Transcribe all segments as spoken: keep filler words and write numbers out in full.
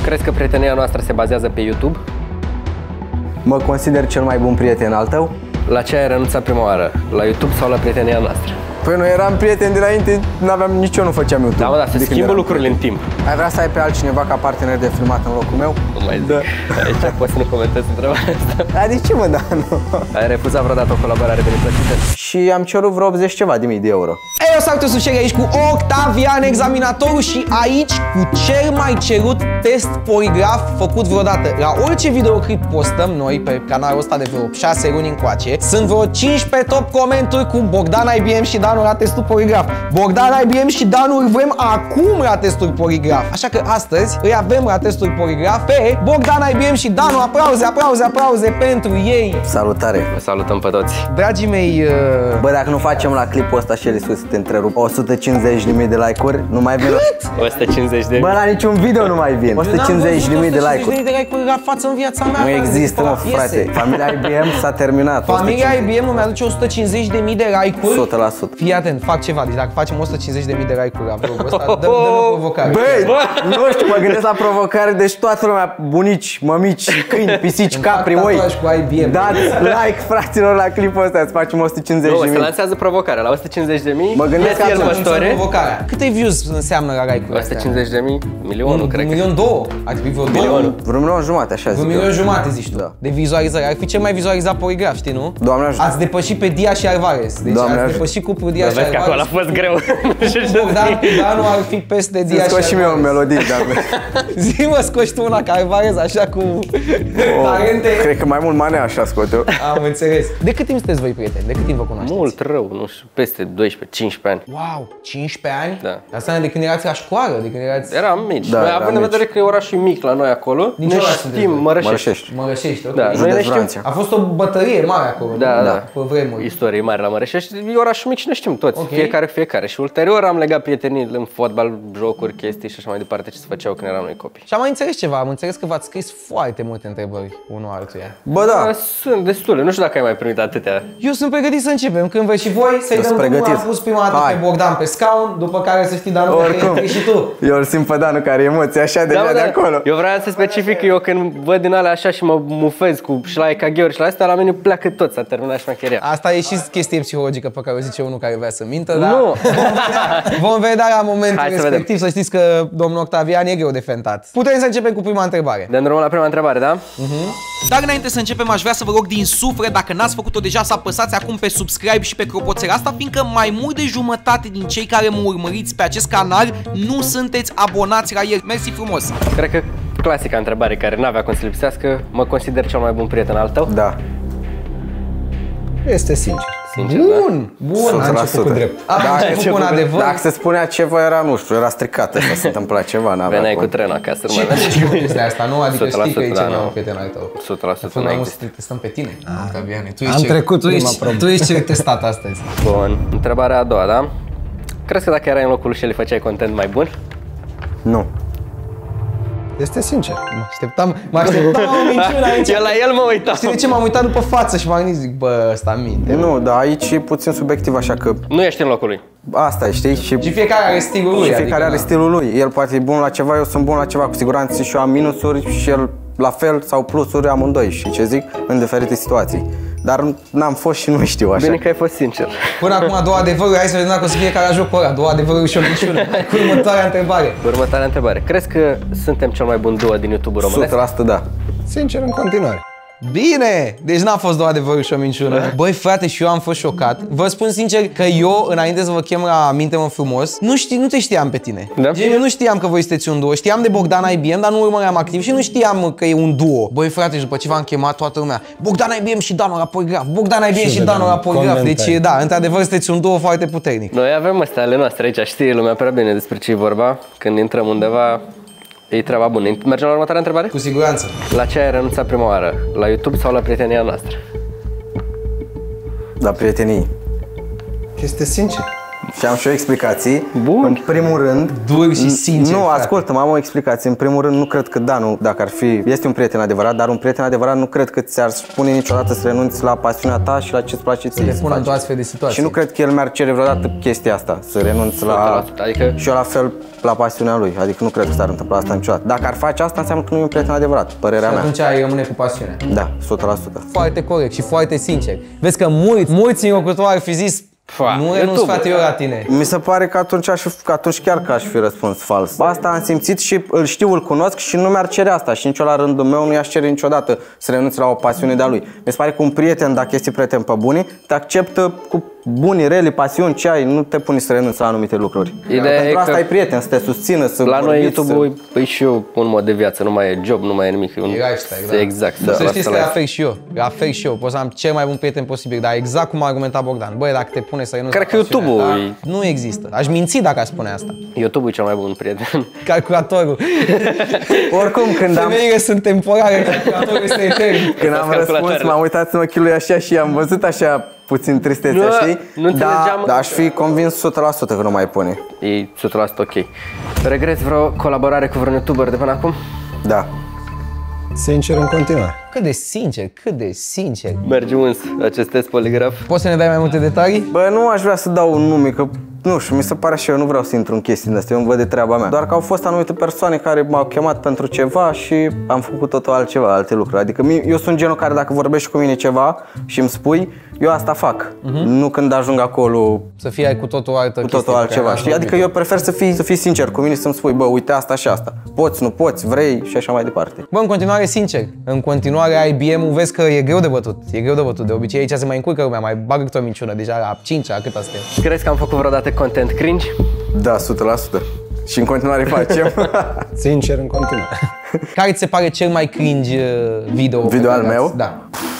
Crezi că prietenia noastră se bazează pe YouTube? Mă consider cel mai bun prieten al tău? La ce ai renunțat prima oară? La YouTube sau la prietenia noastră? Păi noi eram prieteni dinainte, n-aveam nici eu nu făceam YouTube. Da, mă, da, se schimbă lucrurile în timp. Ai vrea să ai pe altcineva ca partener de filmat în locul meu? Nu mai zic. Da. Aici poți să nu comentezi întrebarea asta. Da, de ce mă, da, nu? Ai refuzat vreodată o colaborare de neplăcută? Și am cerut vreo optzeci ceva de mii de euro. Ei, eu salut, eu sunt Sherry aici cu Octavian, examinatorul, și aici cu cel mai cerut test poligraf făcut vreodată. La orice videoclip postăm noi pe canalul ăsta de vreo șase luni încoace, sunt vreo cincisprezece top comenturi cu Bogdan I B M și Danu la testul poligraf. Bogdan I B M și Danu îl vrem acum la testul poligraf. Așa că astăzi îi avem la testul poligraf pe Bogdan I B M și Danu. Aplauze, aplauze, aplauze pentru ei. Salutare! Vă salutăm pe toți. Dragii mei, uh... bă, dacă nu facem la clipul ăsta și el sus te întrerup, o sută cincizeci de mii de like-uri, nu mai vin. o sută cincizeci de mii. Bă, la niciun video nu mai vin. o sută cincizeci de mii de like-uri. de like-uri la față în viața mea. Nu există, mă, frate. Familia I B M s-a terminat. Familia I B M îmi aduce o sută cincizeci de mii de like-uri. o sută la sută. Fii atent, fac ceva. Deci dacă facem o sută cincizeci de mii de like-uri la vlogul ăsta, dăm, dăm o provocare. Băi, nu știu, mă gândesc la provocare, deci toată lumea, bunici, mămici, câini, pisici, capri, oi, dați like, fraților, la clipul ăsta, îți facem o sută cincizeci de mii. Nu, se lansează provocarea la o sută cincizeci de mii. Mă gândesc că provocarea. Câte views înseamnă la like-uri astea? o sută cincizeci de mii? Milionul, cred că. Un milion două? Ar trebui vreo două? Vreo milion jumate, așa zic. Vreo milion jumate, zici tu, de vizualizări. Ar fi cel mai vizualizat poligraf, știi, nu? Doamne ajută. Ați depășit pe Dia și Alvarez. Deci ați depășit cuplul Dia și Alvarez. Vezi că acolo a fost greu. Bogdan cu Danu ar fi peste Dia și Alvarez. Scoși și mie o melodie, dar... Zi, mă, scoși tu una ca Alvarez, așa cu talente. Cred că mai mult Manea așa scot eu. Am înțeles. De cât timp sunteți voi prieteni? De cât timp vă cunoașteți? Mult rău, nu știu, peste doisprezece cincisprezece ani. Wow, cincisprezece ani? Da. Asta de când erați la școală, de când erați... Eram mici. Da, noi, eram având în mici. vedere că e orașul mic la noi acolo, Din ne ce oraș știm, sunteți voi? Mărășești. Mărășești, ok. Da, noi ne știm. A fost o bătălie mare acolo, Da, nu? da. Pe vremuri. Istorie mare la Mărășești. E orașul mic și ne știm toți, Ok. fiecare fiecare. Și ulterior am legat prietenii în fotbal, jocuri, chestii și așa mai departe ce se făceau când eram noi copii. Și am mai înțeles ceva, am înțeles că v-ați scris foarte multe întrebări unul altuia. Bă, da. Sunt destule, nu știu dacă ai mai primit atâtea. Eu sunt pregătit să începem, când vreți și voi, să-i dăm pregătit. drumul. Am pus prima dată Hai. pe Bogdan pe scaun, după care să știi, Danu, că Oricum, intri și tu. eu îl simt pe Danu care emoții așa deja mă, de acolo. Eu vreau să specific că eu când văd din alea așa și mă mufez cu și la E K G-uri și la astea, la mine pleacă tot, s-a terminat șmecheria. Asta e și chestie psihologică pe care o zice unul care vrea să mintă, dar Nu. vom vedea la momentul Hai să respectiv, să, să știți că domnul Octavian e greu de fentat. Putem să începem cu prima întrebare. Dăm drumul la prima întrebare, da? Dar înainte să începem, aș vrea să vă rog din suflet, dacă n-ați făcut-o deja, să apăsați acum pe subscribe și pe clopoțel asta, fiindcă mai mult de jumătate din cei care mă urmăriți pe acest canal nu sunteți abonați la el. Mersi frumos! Cred că clasica întrebare care n-avea cum să lipsească, mă consider cel mai bun prieten al tău? Da. Este sincer. Sincer, Bun! Bun! o sută la A început cu sută. drept. A Dacă- început cu un adevăr. Dacă se spunea ceva era, nu știu, era stricat ăsta, se întâmpla ceva, n-avea Veneai cum. cu trenul acasă, nu Și mai tu mergi. știi chestia asta, nu? Adică o sută la știi că e sută, cel da, mai nu. bun prieten al tău. o sută la sută Până la urmă înainte. să te testăm pe tine, Octaviane. Tu Am ești, trecut tu prima ești, probă. tu ești cel testat astăzi. Bun, întrebarea a doua, da? Crezi că dacă erai în locul lui Shelly făceai content mai bun? Nu. Este sincer. Mă așteptam, mă așteptam la o minciună aici. Eu la el mă uitam. Știi de ce m-am uitat după față și m-am gândit, zic, bă, ăsta minte. Nu, dar aici e puțin subiectiv, așa că Nu ești în locul lui. asta e, știi? Și, Și fiecare are stilul lui. și fiecare adică, are da. stilul lui. El poate e bun la ceva, eu sunt bun la ceva. Cu siguranță și eu am minusuri și el la fel sau plusuri amândoi. Și ce zic? În diferite situații. Dar n-am fost și nu știu așa. Bine că ai fost sincer. Până acum două adevăruri, hai să vedem dacă o să fie ca la jocul ăla, două adevăruri și o minciună. Cu următoarea întrebare. Următoarea întrebare. Crezi că suntem cel mai bun duo din YouTube o românesc? sută la sută da. Sincer în continuare. Bine! Deci n-a fost două adevăruri și o minciună. Băi, frate, și eu am fost șocat. Vă spun sincer că eu, înainte să vă chem la Minte-mă frumos, nu, știi, nu te știam pe tine. Da? Gen, eu nu știam că voi sunteți un duo. Știam de Bogdan I B M, dar nu urmăream activ și nu știam că e un duo. Băi, frate, și după ce v-am chemat toată lumea, Bogdan I B M și Danu la poligraf, Bogdan I B M și, și Danu la poligraf. Deci, da, într-adevăr, sunteți un duo foarte puternic. Noi avem astea ale noastre aici, știe lumea prea bine despre ce e vorba. Când intrăm undeva, e treaba bună. Mergem la următoarea întrebare? Cu siguranță. La ce ai renunțat prima oară? La YouTube sau la prietenia noastră? La prietenii. Este sincer. și am și eu explicații. Bun. În primul rând... Dur și sincer, Nu, frate. ascultă, am o explicație. În primul rând, nu cred că Danu, dacă ar fi... Este un prieten adevărat, dar un prieten adevărat nu cred că ți-ar spune niciodată să renunți la pasiunea ta și la ce-ți place ție Te să pun faci. într-o astfel de situație. Și nu cred că el mi-ar cere vreodată chestia asta, să renunț la... Adică... Și eu la fel la pasiunea lui, adică nu cred că s-ar întâmpla asta niciodată. Dacă ar face asta, înseamnă că nu e un prieten adevărat, părerea Și mea. atunci ai rămâne cu pasiunea. Da, o sută la sută. Foarte corect și foarte sincer. Vezi că mulți, mulți înrocători ar fi zis Fua, nu renunț, YouTube. frate, eu la tine. Mi se pare că atunci, aș, că atunci chiar că aș fi răspuns fals. Asta am simțit și îl știu, îl cunosc și nu mi-ar cere asta și nici eu la rândul meu nu i-aș cere niciodată să renunțe la o pasiune de-a lui. Mi se pare că un prieten, dacă este prieten pe bune, te acceptă cu bunii, rele, pasiuni, ce ai, nu te pune să renunți la anumite lucruri. Ideea Pentru e asta că ai prieten, să te susțină, să la noi vorbiți, YouTube-ul e și eu un mod de viață, nu mai e job, nu mai e nimic. E un... E lifestyle, da. Exact. Să da, știți asta că la- la fel și eu. La fel și eu. Pot să am cel mai bun prieten posibil, dar exact cum a argumentat Bogdan. Băi, dacă te pune să renunți Cred la că pasiunea YouTube-ul ta, nu există. Aș minți dacă aș spune asta. YouTube-ul e cel mai bun prieten. Calculatorul. Oricum, când am, Femeile sunt temporare, calculatorul este etern. când am răspuns, calculatoarele. m-am uitat în ochii lui așa și am văzut așa puțin tristețe, Nu, știi? nu înțelegeam. Da, dar aș fi convins o sută la sută că nu mai pune. E o sută la sută ok. Regreți vreo colaborare cu vreun YouTuber de până acum? Da. Sincer, în continuare. Cât de sincer, cât de sincer. Merge uns acest test poligraf. Poți să ne dai mai multe detalii? Bă, nu aș vrea să dau un nume, că nu știu, mi se pare și eu, nu vreau să intru în chestii din astea, eu îmi văd de treaba mea. Doar că au fost anumite persoane care m-au chemat pentru ceva și am făcut totul altceva, alte lucruri. Adică mie- eu sunt genul care dacă vorbești cu mine ceva și îmi spui, eu asta fac. Uh-huh. Nu când ajung acolo Să fie ai cu totul o altă cu chestie totul pe altceva, care știi? n-am Adică eu prefer să fii, să fii sincer cu mine, să-mi spui, bă, uite asta și asta. Poți, nu poți, vrei și așa mai departe. Bă, în continuare, sincer, în continuare I B M-ul vezi că e greu de bătut, e greu de bătut. De obicei aici se mai încurcă lumea, mai bagă câte o minciună, deja la cincea, cât asta e. Crezi că am făcut vreodată content cringe? Da, o sută la sută. Și în continuare facem. Sincer, în continuare. Care ți se pare cel mai cringe uh, video? pe Video care al l-ați- meu? Da.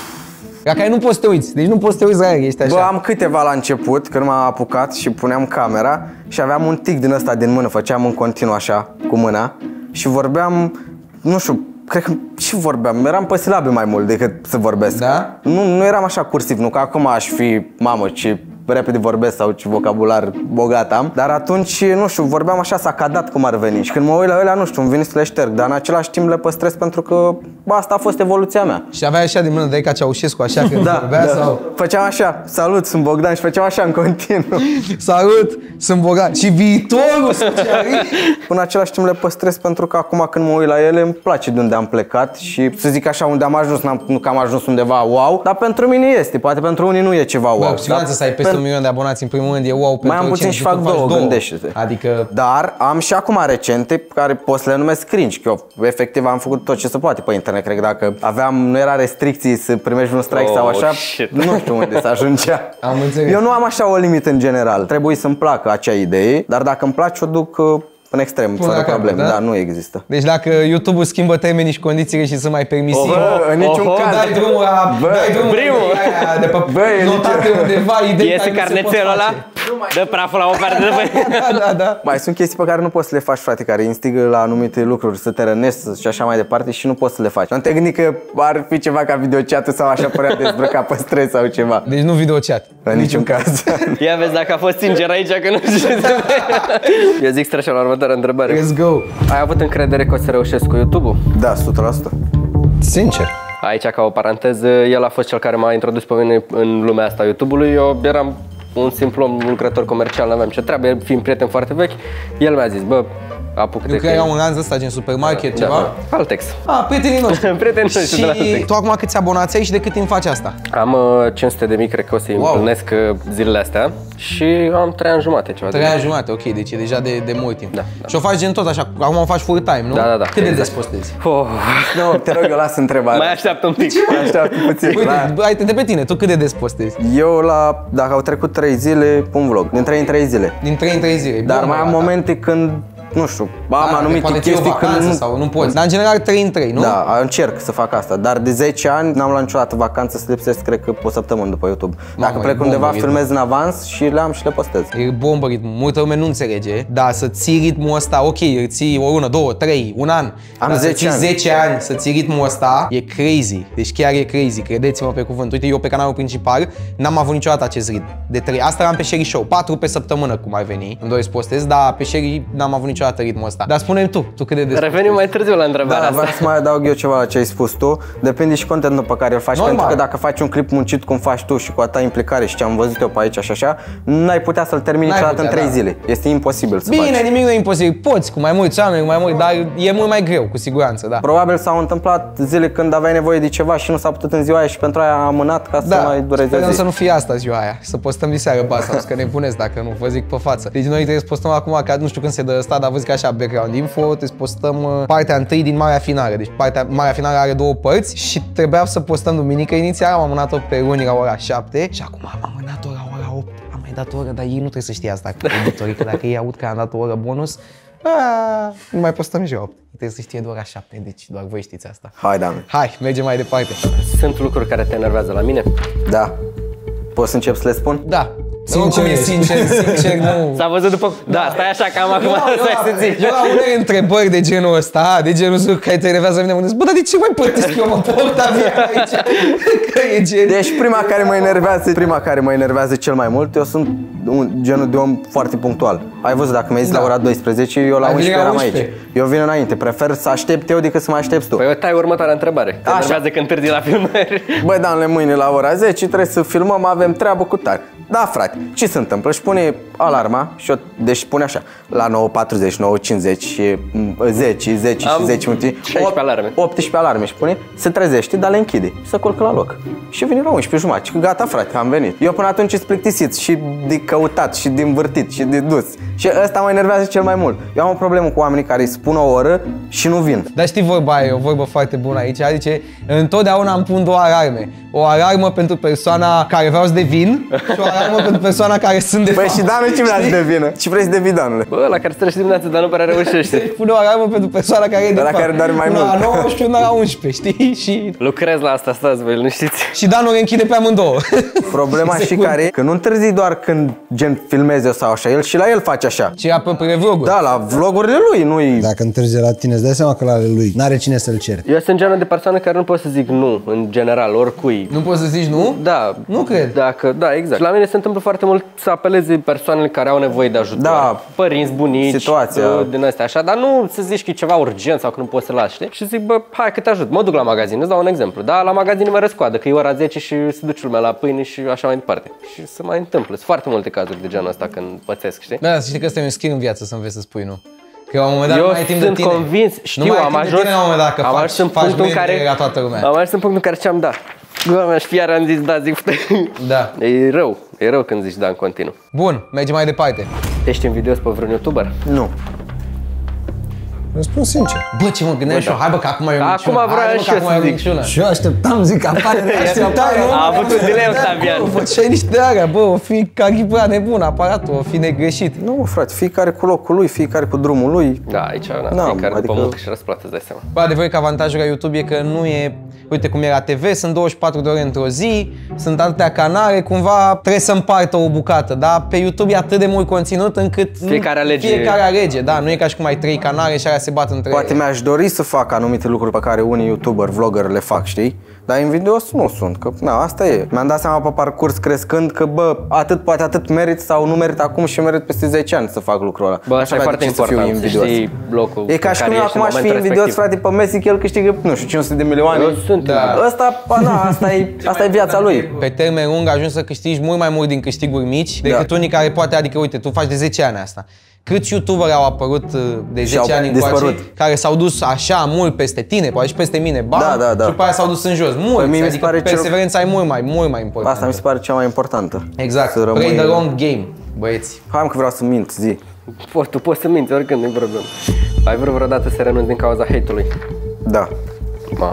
La care nu poți să te uiți, deci nu poți să te uiți la el, ești așa. Bă, am câteva la început, când m-am apucat și puneam camera și aveam un tic din ăsta din mână, făceam în continuu așa, cu mâna și vorbeam, nu știu, cred că și vorbeam, eram pe silabe mai mult decât să vorbesc. Da? Nu, nu eram așa cursiv, nu că acum aș fi, mamă, ce repede vorbesc sau ce vocabular bogat am, dar atunci, nu știu, vorbeam așa sacadat cum ar veni și când mă uit la ele, nu știu, îmi vine să le șterg, dar în același timp le păstrez pentru că bă, asta a fost evoluția mea. Și avea așa din mână de ca Ceaușescu, așa când Da, vorbea da. sau... Făceam așa, salut, sunt Bogdan și făceam așa în continuu. Salut, sunt bogat. Și viitorul socialist. În același timp le păstrez pentru că acum când mă uit la ele îmi place de unde am plecat și să zic așa unde am ajuns, n-am, nu că am ajuns undeva wow, dar pentru mine este, poate pentru unii nu e ceva wow. Bă, cu siguranță să ai peste un milion de abonați în primul rând e wow pentru Mai am puțin oricine, și fac tu faci două, gândește-te. Adică Dar am și acum recente pe care pot să le numesc cringe, că eu efectiv am făcut tot ce se poate pe internet, cred că dacă aveam, nu era restricții să primești un strike Oh, sau așa, shit. nu știu unde să ajungea. Am înțeles. Eu nu am așa o limită în general, trebuie să-mi placă acea idee, dar dacă îmi place o duc uh, în extrem, Până fără la capăt, probleme, da? da, nu există. Deci dacă YouTube-ul schimbă termenii și condițiile și sunt mai permisivi, Bă, în niciun Oho, caz. dai drumul la, Bă, dai drumul primul. la aia de pe Bă, e notate nicio- undeva, idei Iese care nu se pot carnețelul ăla? face. Dă praful la o parte de pe... Da, da, da. Mai sunt chestii pe care nu poți să le faci, frate, care instigă la anumite lucruri, să te rănești și așa mai departe și nu poți să le faci. Nu te gândi că ar fi ceva ca videochat sau așa părea dezbrăcat pe stres sau ceva. Deci nu video chat. În niciun caz. Ia vezi dacă a fost sincer aici, că nu știu ce să Eu zic strășa la următoarea întrebare. Let's go. Ai avut încredere că o să reușesc cu YouTube-ul? Da, o sută la sută. Sincer. Aici, ca o paranteză, el a fost cel care m-a introdus pe mine în lumea asta a YouTube-ului. Eu eram un simplu om, un lucrător comercial, n-aveam ce treabă, el fiind prieten foarte vechi, el mi-a zis, bă, apucă-te Eu cred că era un lanț ăsta, gen supermarket, da, ceva. da. Altex. Ah, prietenii noștri. Prietenii noștri de la Și Altex. tu acum câți abonați ai și de cât timp faci asta? Am uh, cinci sute de mii, cred că o să-i Wow. împlinesc uh, zilele astea și am trei ani jumate, ceva de Trei ani jumate, ok, deci e deja de, de mult timp. Da, da. Și o faci gen tot așa, acum o faci full time, nu? Da, da, da. Cât de Exact. des postezi? Oh, Nu, te rog, eu las întrebarea. mai așteaptă un pic. Mai așteaptă puțin. Uite, La- bă, hai, te întreb pe tine, tu cât de des postezi? Eu la, dacă au trecut trei zile, pun vlog. Din trei în trei zile. Din trei în trei zile. Dar Bun, mai am bă, momente când nu știu, am Da, anumite poate ții o chestii când vacanță nu... sau nu poți. Dar în general trei în trei, nu? Da, încerc să fac asta, dar de zece ani n-am luat niciodată vacanță să lipsesc, cred că o săptămână după YouTube. Dacă Mamă, plec e undeva, bombă, filmez în avans și le am și le postez. E bombă ritmul. Multă lume nu înțelege, dar să ții ritmul ăsta, ok, îl ții o lună, două, trei, un an. Am dar să zece ții ani. zece ani să ții ritmul ăsta, e crazy. Deci chiar e crazy, credeți-mă pe cuvânt. Uite, eu pe canalul principal n-am avut niciodată acest ritm. De trei. Asta am pe Sherry Show, patru pe săptămână, cum ar veni. Îmi doresc să postez, dar pe Sherry n-am avut niciodată ritmul ăsta. Dar spune-mi tu, tu cât de des Revenim mai târziu la întrebarea Da, asta. vreau să mai adaug eu ceva la ce ai spus tu. Depinde și contentul pe care îl faci, Normal. pentru că dacă faci un clip muncit cum faci tu și cu a ta implicare și ce am văzut eu pe aici și așa, n-ai putea să-l termini N-ai niciodată în putea, trei da. zile. Este imposibil să Bine, faci. nimic nu e imposibil. Poți, cu mai mulți oameni, cu mai mulți, dar e mult mai greu, cu siguranță, da. Probabil s-au întâmplat zile când aveai nevoie de ceva și nu s-a putut în ziua aia și pentru aia am amânat ca să mai dureze sperăm zi. să nu fie asta ziua aia, să postăm diseară pe asta, că nebunesc dacă nu, vă zic pe față. Deci noi trebuie să postăm acum, că nu știu când se dă ăsta, dar vă zic așa, background info, trebuie să postăm uh, partea întâi din Marea Finală. Deci partea, Marea Finală are două părți și trebuia să postăm duminică inițial, am amânat-o pe luni la ora șapte și acum am amânat-o la ora opt. Am mai dat o oră, dar ei nu trebuie să știe asta, cu editorii, că dacă ei aud că am dat o oră bonus, aaa, nu mai postăm nici la opt. Trebuie să știe de ora șapte, deci doar voi știți asta. Hai, Dami. Hai, mergem mai departe. Sunt lucruri care te enervează la mine? Da. Poți să încep să le spun? Da. Sincer Oricum e ești. sincer, sincer, nu. S-a văzut după... Da, stai așa că am acum să să zici. Eu la unele întrebări de genul ăsta, de genul ăsta care te enervează mine, mă gândesc, bă, dar de ce mai părtesc eu, mă, pe Octavian aici? Că e gen... Deci prima care mă enervează, prima care mă enervează cel mai mult, eu sunt un genul de om foarte punctual. Ai văzut, dacă mi-ai zis Da. la ora douăsprezece, eu la Ai venit unsprezece la eram unsprezece. aici. Eu vin înainte, prefer să aștept eu decât să mă aștepți tu. Păi eu tai următoarea întrebare. Te Așa. enervează când întârzi la filmări? Băi, Danle, mâine la ora zece trebuie să filmăm, avem treabă cu tare. Da, frate, ce se întâmplă? Își pune alarma și eu, deci pune așa, la nouă patruzeci, nouă cincizeci și zece, zece Am și zece minute. șaisprezece alarme. optsprezece alarme și pune, se trezește, dar le închide și se culcă la loc. Și vine la unsprezece jumătate. Și gata, frate, am venit. Eu până atunci sunt plictisit și de căutat și de învârtit și de dus. Și ăsta mă enervează cel mai mult. Eu am o problemă cu oamenii care îi spun o oră și nu vin. Dar știi vorba aia, e o vorbă foarte bună aici, adică întotdeauna îmi pun două alarme. O alarmă pentru persoana care vreau să devin și o alarmă pentru persoana care sunt de Băi, fapt. și Danu ce vrea să devină? Ce vrei să devii, Danule? Bă, la care se trece dimineața, dar nu prea reușește. Pune o alarmă pentru persoana care e de Ăla fapt. care doarme mai una mult. la nouă și una la unsprezece, știi? Și, Lucrez la asta, stați voi, nu știți. și Danu le închide pe amândouă. Problema și Sigur. care e că nu întârzi doar când gen filmezi eu sau așa, el și la el face așa. Și ia pe pe vloguri. Da, la vlogurile lui, nu-i... Dacă întârzi la tine, îți dai seama că la ale lui n-are cine să-l certe. Eu sunt genul de persoană care nu pot să zic nu, în general, oricui. Nu poți să zici nu? Da. Nu cred. Dacă, da, exact. Și la mine se întâmplă foarte mult să apeleze persoanele care au nevoie de ajutor. Da. Părinți, bunici, Situația. uh, din astea așa, dar nu să zici că e ceva urgent sau că nu poți să lași, știi? Și zic, bă, hai că te ajut. Mă duc la magazin, îți dau un exemplu. Da, la magazin mă răscoadă, că e ora zece și se duce lumea la pâine și așa mai departe. Și se mai întâmplă. Sunt foarte multe cazuri de genul ăsta când pățesc, știi? Da, să știi că ăsta e un skill în viață să înveți să spui nu. Că la un moment dat Eu nu mai ai timp de sunt tine. convins, știu, nu mai ai am timp de ajuns, tine la un moment dat, că am faci, ajuns în faci punctul în care, mândrie la toată lumea. am ajuns în punctul în care ziceam da. Doamne, și iar am zis da, zic, Da. e rău, e rău când zici da în continuu. Bun, mergem mai departe. Ești invidios pe vreun youtuber? Nu. Răspund sincer. Bă, ce mă gândeam și eu, hai bă, că acum e o Acum minciună. vreau Hai, bă, și că eu acum să e o zic. minciună. Și eu așteptam, zic, apare, Așteptai, nu? A avut un dilem, Octavian. Bă, făceai niște alea, bă, o fi calibrat nebun aparatul, o fi negreșit. Nu, frate, fiecare cu locul lui, fiecare cu drumul lui. Da, aici, na, Da, fiecare adică- după muncă și răsplată, îți dai seama. Bă, adevărul că avantajul la YouTube e că nu e, uite cum e la T V, sunt douăzeci și patru de ore într-o zi, sunt atâtea canale, cumva trebuie să împartă o bucată, dar pe YouTube e atât de mult conținut încât Fiecare alege. Fiecare alege, da, nu e ca și cum ai trei canale și alea se bat între Poate ele. mi-aș dori să fac anumite lucruri pe care unii youtuber, vlogger le fac, știi? Dar invidios nu sunt, că na, asta e. Mi-am dat seama pe parcurs crescând că, bă, atât poate atât merit sau nu merit acum și merit peste zece ani să fac lucrul ăla. Bă, Așa asta e avea foarte de ce să fiu important, să invidios. știi locul E ca în și care cum eu ești în acum aș fi momentul invidios, respectiv. frate, pe Messi, că el câștigă, nu știu, cinci sute de milioane. Eu sunt, Da. Ăsta, pa, na, asta e, asta e viața lui. Pe termen lung ajungi să câștigi mult mai mult din câștiguri mici decât Da. unii care poate, adică uite, tu faci de zece ani asta. Câți youtuberi au apărut uh, de Și au zece ani încoace dispărut. care s-au dus așa mult peste tine, poate și peste mine, bam, Da, da, da. și după aia s-au dus în jos. Mulți, mie mi se adică pare cel- perseverența e mult mai, mult mai importantă. Asta mi se pare cea mai importantă. Exact, Să rămâi- play the long game, băieți. Hai mă, că vreau să mint, zi. Poți, tu poți să minți oricând, nu-i problemă. Ai vrut vreodată să renunți din cauza hate-ului? Da. Mamă,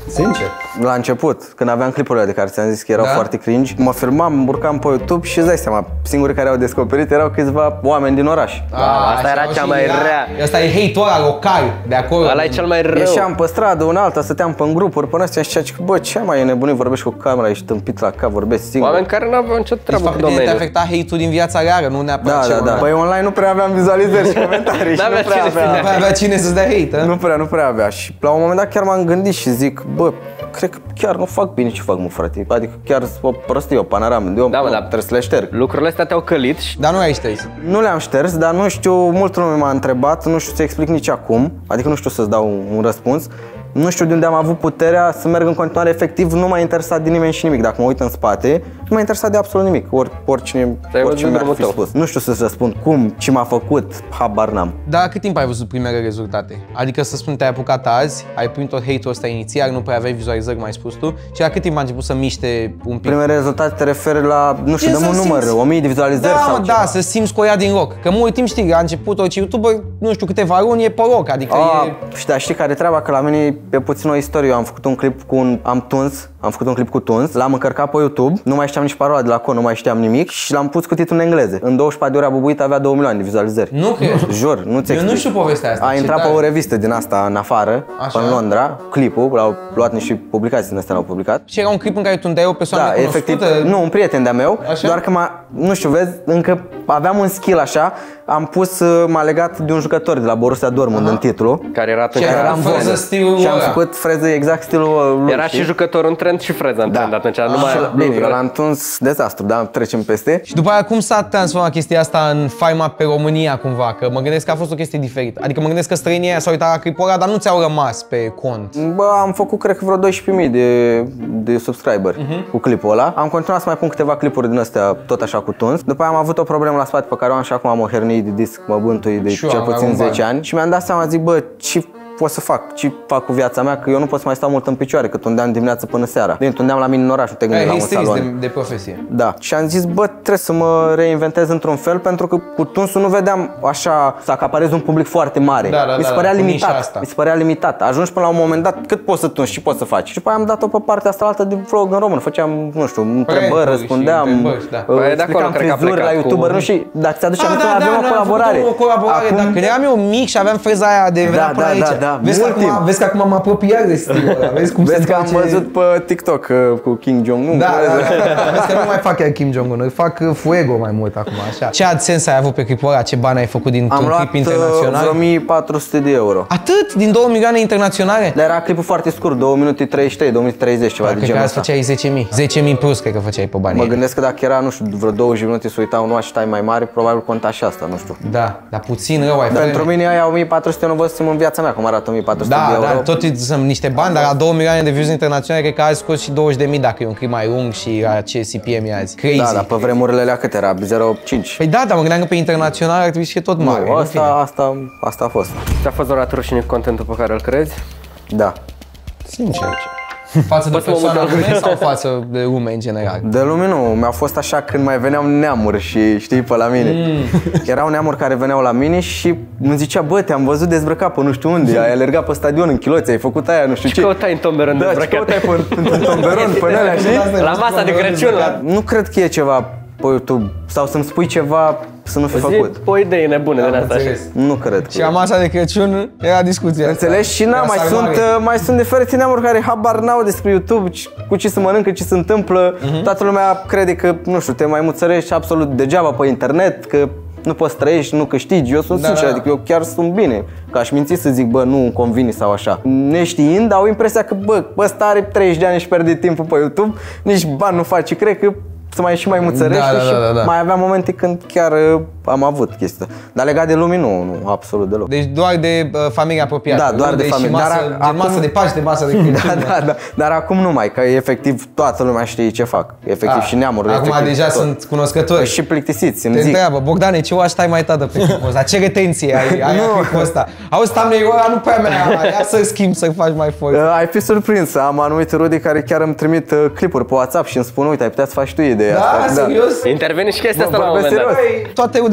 Sincer. La început, când aveam clipurile de care ți-am zis că erau Da? foarte cringe, mă filmam, urcam pe YouTube și îți dai seama, singurii care au descoperit erau câțiva oameni din oraș. Wow, asta era cea mai rea. Asta e hate-ul ăla local de acolo. Ăla e cel mai rău. Ieșeam pe stradă, una alta, stăteam pe în grupuri, până ăstea și zicea, bă, ce mai e nebunit, vorbești cu camera, ești tâmpit la cap, vorbești singur. Oameni care nu aveau nicio Deci treabă cu foarte bine te domeniul. afecta hate-ul din viața reală, nu neapărat Da, ce da, da. online. Păi online nu prea aveam vizualizări și comentarii și N-avea nu prea cine să avea. Nu avea cine să-ți dea hate, a? Nu prea, nu prea avea. Și la un moment dat chiar m-am gândit și zic, bă, cred că chiar nu fac bine ce fac, mă, frate. Adică chiar o prostie, o panoramă. Eu Da, mă, nu, da. trebuie să le șterg. Lucrurile astea te-au călit și Dar nu ai șters. Nu le-am șters, dar nu știu, multă lume m-a întrebat, nu știu să explic nici acum, adică nu știu să-ți dau un, un răspuns. Nu știu de unde am avut puterea să merg în continuare, efectiv nu m-a interesat de nimeni și nimic. Dacă mă uit în spate, nu m-a interesat de absolut nimic, Or, oricine, Te-ai oricine văzut mi-ar drumul fi tău. spus. Nu știu să-ți răspund cum, ce m-a făcut, habar n-am. Dar cât timp ai văzut primele rezultate? Adică să spun, te-ai apucat azi, ai primit tot hate-ul ăsta inițial, nu prea aveai vizualizări, cum ai spus tu, și la cât timp a început să miște un pic? Primele rezultate te referi la, nu știu, Ce dăm un să număr, simți? o mie de vizualizări Da, sau mă, ceva? da, să simți cu ea din loc. Că mă uitim, știi, la început orice YouTuber, nu știu, câteva luni e pe loc, adică A, e... și da, știi care e treaba? Că la mine e puțin o istorie. Eu am făcut un clip cu un... am tuns, am făcut un clip cu tuns, l-am încărcat pe YouTube, nu mai știam nici parola de la cod, nu mai știam nimic și l-am pus cu titlul în engleză. În douăzeci și patru de ore a bubuit, avea două milioane de vizualizări. Nu cred. Jur, nu-ți Eu nu explic. știu povestea asta. A ce intrat pe tare. o revistă din asta în afară, Așa. în Londra, clipul, l-au luat niște publicații din astea, l-au publicat. Și era un clip în care tu îndai o persoană Da, necunoscută. efectiv, nu, un prieten de-a meu, Așa? doar că m-a, nu știu, vezi, încă aveam un skill așa, am pus, uh, m-a legat de un jucător de la Borussia Dortmund în titlu. care era atunci. Ce Care era? eram freză vână. stilul Și am ăla. făcut freză exact stilul lui. Era și știi? jucător în trend și freza în trend atunci. Nu mai Și, bine, eu l-am tuns dezastru, dar trecem peste. Și după aia cum s-a transformat chestia asta în faima pe România cumva? Că mă gândesc că a fost o chestie diferită. Adică mă gândesc că străinii aia s-au uitat la clipul ăla, dar nu ți-au rămas pe cont. Bă, am făcut cred că vreo doisprezece mii de, de subscriberi uh-huh. cu clipul ăla. Am continuat să mai pun câteva clipuri din astea tot așa cu tuns. După aia am avut o problemă la spate pe care o am și acum, am o hernie de disc, mă bântui de Și eu cel am puțin aruncat. zece ani. Și mi-am dat seama, zic, bă, ce pot să fac? Ce fac cu viața mea? Că eu nu pot să mai stau mult în picioare, că tundeam dimineața până seara. Bine, tundeam la mine în oraș, nu te gândești la Ai un strict salon. de, de profesie. Da. Și am zis, bă, trebuie să mă reinventez într-un fel, pentru că cu tunsul nu vedeam așa să acaparez un public foarte mare. Da, da, Mi se da, părea da, cu nișa limitat. asta. Mi se părea limitat. Ajungi până la un moment dat, cât poți să tunzi, ce poți să faci? Și după aia am dat-o pe partea asta altă de vlog în român. Făceam, nu știu, întrebări, Preguri și răspundeam, întrebări, da. uh, Păi, de acolo explicam cred că a frizuri la plecat cu- YouTuber, nu știu, dacă ți-aduce Da, aminte, da, aveam da, o noi am colaborare. făcut o colaborare, Acum- dar când eram eu mic și aveam freza aia de venea Da, până da, aici. da, da, Vezi, că mult acum, timp. vezi că acum m-am apropiat de stilul ăla, vezi cum Vezi se că am face- văzut pe TikTok uh, cu Kim Jong-un. Da, da, da. Vezi că nu mai fac chiar Kim Jong-un, îi fac uh, Fuego mai mult acum, așa. Ce AdSense ai avut pe clipul ăla? Ce bani ai făcut dintr-un Am luat clip uh, internațional? vreo o mie patru sute de euro. Atât? Din două milioane internaționale? Dar era clipul foarte scurt, două minute treizeci și trei, două minute treizeci, ceva de Cred că genul azi ăsta. făceai zece mii. zece mii plus cred că făceai pe banii Mă ăia. gândesc că dacă era, nu știu, vreo douăzeci de minute să uitau un watch time mai mare, probabil conta și asta, nu știu. Da, dar puțin rău ai Pentru vreme. mine aia o mie patru sute nu văzusem în viața mea cum arată o mie patru sute Da, de euro. da, tot sunt niște bani, dar la două milioane de views internaționale cred că azi scos și douăzeci de mii dacă e un clip mai lung și la ce C P M e azi. Crazy. Da, dar pe vremurile alea cât era? zero virgulă cinci. Păi da, dar mă gândeam că pe internațional ar trebui să fie tot mare. Nu, în fine. asta, asta, asta a fost. Ți-a fost doar rușine cu contentul pe care îl crezi? Da. Sincer. Față de Poți să mă persoana mut la lume sau față de lume în general? De lume nu, mi-a fost așa când mai veneau neamuri și știi pe la mine. Mm. Erau neamuri care veneau la mine și îmi zicea, bă, te-am văzut dezbrăcat pe nu știu unde, ai alergat pe stadion în chiloți, ai făcut aia, nu știu Ce ce. căutai în tomberon Da, ce dezbrăcat? căutai pe, în tomberon, pe alea, știi? La masa de Crăciun, la... Nu cred că e ceva pe YouTube sau să-mi spui ceva să nu fi Zi făcut. o idee nebună din asta așa. Înțeles. Nu cred. Și la masa de Crăciun era discuția asta. Înțelegi? Și na, Era mai sunt, salvare. uh, mai sunt diferite neamuri care habar n-au despre YouTube, ci- cu ce se mănâncă, ce se întâmplă. Mhm. Toată lumea crede că, nu știu, te mai muțărești absolut degeaba pe internet, că nu poți trăiești, nu câștigi. Eu sunt Da, sincer, da. adică eu chiar sunt bine. Că aș minți să zic, bă, nu îmi convine sau așa. Neștiind, au impresia că, bă, ăsta are treizeci de ani și pierde timpul pe YouTube, nici bani nu face, cred că să mai și mai muțărește Da, da, și da, da, da. mai aveam momente când chiar uh, am avut chestia. Dar legat de lumii, nu, nu, absolut deloc. Deci doar de uh, familie apropiată. Da, doar nu de și familie. Masă, Dar gen acum- masă de Paște, masă de Crăciun. Da, da, da. Dar acum nu mai, că efectiv toată lumea știe ce fac. Efectiv Ah, și neamurile. Acum efectiv deja tot. sunt cunoscători. Și plictisiți, îmi Te zic. întreabă, Bogdane, ce oași stai mai tată pe clipul ăsta? Ce retenție ai, ai Nu. la clipul ăsta? Auzi, thumbnail-ul ăla nu prea mea, ia să schimbi, să faci mai fost. Uh, ai fi surprins, am anumite rude care chiar îmi trimit uh, clipuri pe WhatsApp și îmi spun, uite, ai putea să faci tu ideea Da, asta. serios? Interveni și chestia Bă, asta la un vorbesc moment dat. serios. Toate udele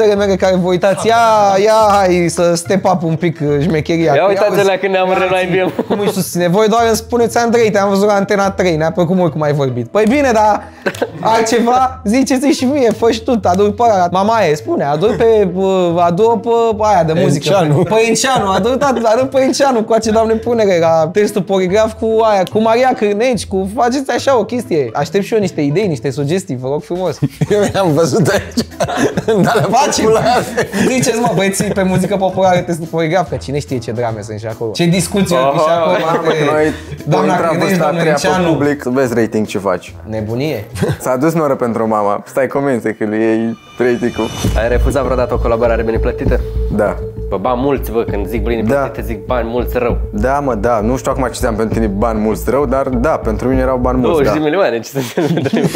sorele mele care vă uitați, ia, ia, hai să step up un pic șmecheria. Ia uitați-le când ne-am renaibiem. Cum îi susține? Voi doar îmi spuneți, Andrei, te-am văzut la Antena trei, ne-a plăcut mult cum ai vorbit. Păi bine, dar altceva, ziceți-i și mie, fă și tu, adu-l pe ăla. Mama e, spune, adu-l pe, adu-l pe aia de muzică. Părinceanu. Părinceanu, adu-l adu Părinceanu, cu ace, Doamne, punere, la testul poligraf cu aia, cu Maria Cârneci, cu, faceți așa o chestie. Aștept și eu niște idei, niște sugestii, vă rog frumos. Eu i-am văzut aici. Dar Facem! Ziceți, mă, băieții, pe muzică populară testul poligraf, că cine știe ce drame sunt și acolo. Ce discuții oh, și acolo. Noi, doamna Cârneci, doamna Riceanu. Public, să vezi rating ce faci. Nebunie. S-a dus noră pentru mama. Stai comenzi că lui ei rating-ul. Ai refuzat vreodată o colaborare bine plătită? Da. Bă, bani mulți, bă, când zic bine plătite, zic bani mulți rău. Da, mă, da. Nu știu acum ce ți-am pentru tine bani mulți rău, dar da, pentru mine erau bani mulți, douăzeci de da. milioane, ce să pentru mine.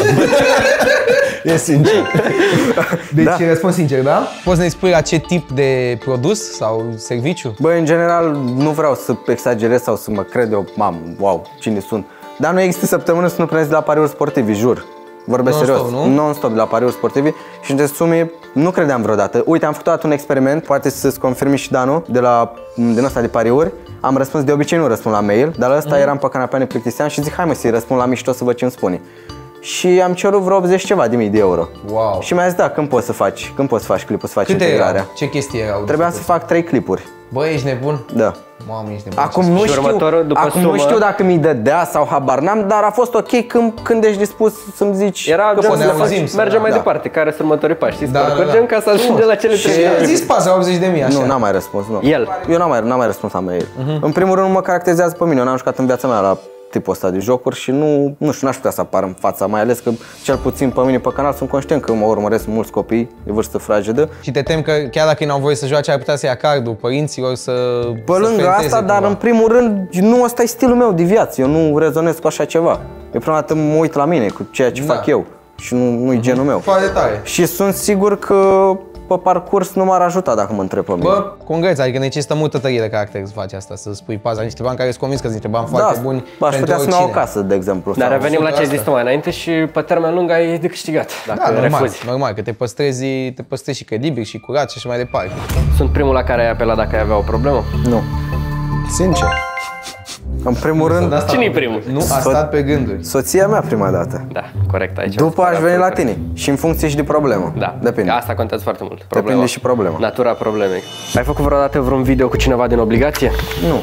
e sincer. Deci Da. răspuns sincer, da? Poți să ne spui la ce tip de produs sau serviciu? Băi, în general, nu vreau să exagerez sau să mă cred eu, mamă, wow, cine sunt. Dar nu există săptămână să nu prindezi de la pariuri sportive, jur. Vorbesc serios, Non-stop, nu? non-stop de la pariuri sportive și între sume nu credeam vreodată. Uite, am făcut un experiment, poate să-ți confirmi și Danu, de la din ăsta de pariuri. Am răspuns, de obicei nu răspund la mail, dar la ăsta mm. eram pe canapea, ne plictiseam și zic, hai mă să-i răspund la mișto să văd ce îmi spune. Și am cerut vreo optzeci ceva de mii de euro. Wow. Și mi-a zis, da, când poți să faci, când poți să faci clipul, să faci Câte integrarea. erau? Ce chestii erau? Trebuia să fac trei clipuri. Bă, ești nebun? Da. Mamă, ești nebun. Acum nu știu, următorul, acum sumă, nu știu dacă mi-i dădea sau habar n-am, dar a fost ok când, când ești dispus să-mi zici Era că gen poți să să faci. faci, mergem mai Da. departe, care sunt următorii pași, știți? Da, da, Parcurgem da. ca să ajungem la cele trei. A zis paza optzeci de mii, așa. Nu, n-am mai răspuns, nu. El. Eu n-am mai, n-am mai răspuns la mail. Uh-huh. În primul rând nu mă caracterizează pe mine, eu n-am jucat în viața mea la tipul ăsta de jocuri și nu, nu știu, n-aș putea să apar în fața, mai ales că cel puțin pe mine pe canal sunt conștient că mă urmăresc mulți copii de vârstă fragedă. Și te tem că chiar dacă ei n-au voie să joace, ar putea să ia cardul părinților să Pe să lângă fenteze asta, dar cumva. în primul rând, nu ăsta e stilul meu de viață, eu nu rezonez cu așa ceva. Eu prima dată mă uit la mine, cu ceea ce Da. fac eu și nu, nu-i genul meu. Foarte tare. Și sunt sigur că pe parcurs nu m-ar ajuta dacă mă întreb pe mine. Bă, congreț, adică necesită multă tărie de caracter să faci asta, să spui paza niște bani care sunt convins că sunt niște bani foarte buni da, aș pentru putea să-mi iau o oricine. casă, de exemplu. Dar sau- revenim la ce ai zis asta. tu mai înainte și pe termen lung ai de câștigat, dacă Da, normal, refuzi. normal, că te păstrezi, te păstrezi și credibil și curat și așa mai departe. Sunt primul la care ai apelat dacă ai avea o problemă? Nu. Sincer. În primul rând, Cine-i primul? Nu a stat pe gânduri. soția mea prima dată. Da, corect aici. După aș veni la tine și în funcție și de problemă. Da, Depinde. asta contează foarte mult. Depinde și problema. Natura problemei. Ai făcut vreodată vreun video cu cineva din obligație? Nu.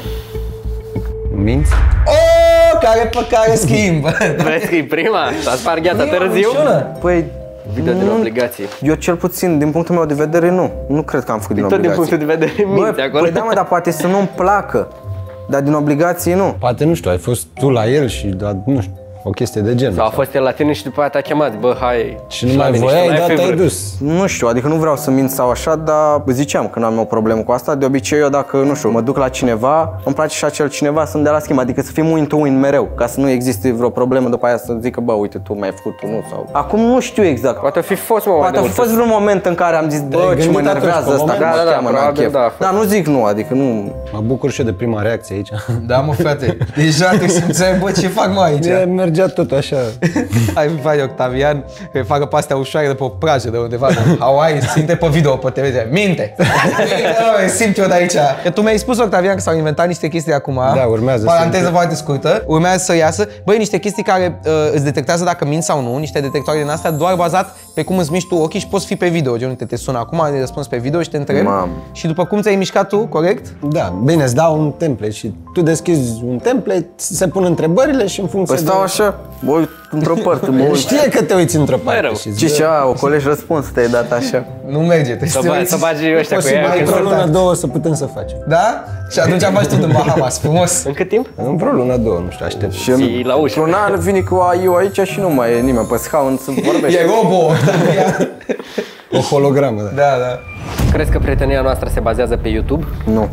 Minți? Oh, care pe care schimbă. Vezi că e prima? S-a spart gheața târziu? Păi, Video din nu- obligație. eu cel puțin, din punctul meu de vedere, nu. Nu cred că am făcut din Tot din obligație. punctul de vedere Bă, minți acolo. păi da, mă, dar poate să nu-mi placă. Dar din obligație nu. Poate, nu știu, ai fost tu la el și, da, nu știu, o chestie de genul. Sau a fost el la tine și după aia te-a chemat, bă, hai. Și nu la mai mine, voiai, tu n-ai da, fi te-ai vrut. dus. Nu știu, adică nu vreau să mint sau așa, dar ziceam că nu am o problemă cu asta. De obicei eu dacă, nu știu, mă duc la cineva, îmi place și acel cineva să-mi dea la schimb, adică să fim win-to-win mereu, ca să nu existe vreo problemă după aia să zică, bă, uite, tu mi-ai făcut, tu nu, sau... Acum nu știu exact. Poate fi fost mă, Poate a fost vreun moment în care am zis, bă, Te-ai ce mă gândit atunci, enervează pe ăsta, moment? că Da, mă da, da, cheamă, n-am probabil, chef. da, a fost. Dar nu zic nu, adică nu... Mă bucur și eu de prima reacție aici. Da, mă, frate, deja te simțeai, bă, ce fac mă aici? Mie mergea tot așa. Ai vai Octavian, că facă pe astea ușoare de pe o plajă de undeva, de Hawaii, simte pe video, pe T V, minte! Minte, mă, simt eu de aici. Că tu mi-ai spus, Octavian, că s-au inventat niște chestii acum. Da, urmează să Paranteză intre. foarte scurtă, urmează să iasă. Băi, niște chestii care uh, îți detectează dacă minți sau nu, niște detectoare din astea, doar bazat pe cum îți miști tu ochii și poți fi pe video. Gen, uite, te sună acum, ne răspunzi pe video și te întreb. Mamă. Și după cum ți-ai mișcat tu, corect? Da, bine, îți dau un template și tu deschizi un template, se pun întrebările și în funcție Păi stau așa, mă uit într-o parte, mă El uit. știe că te uiți într-o parte rău. și Ce zice, cea, o colegi răspuns, te-ai dat așa. Nu merge, trebuie Să să te bagi, uiți. să bagi ăștia cu posibil ea. într-o când- lună, două să putem să facem. Da? Și atunci faci tot în Bahamas, frumos. În cât timp? În vreo lună, două, nu știu, aștept. Și Ții la ușă. într-un an vine cu eu aici și nu mai e nimeni pe scaun să vorbește. E robo, Octavian. O hologramă, da. Da, da. Crezi că prietenia noastră se bazează pe YouTube? Nu.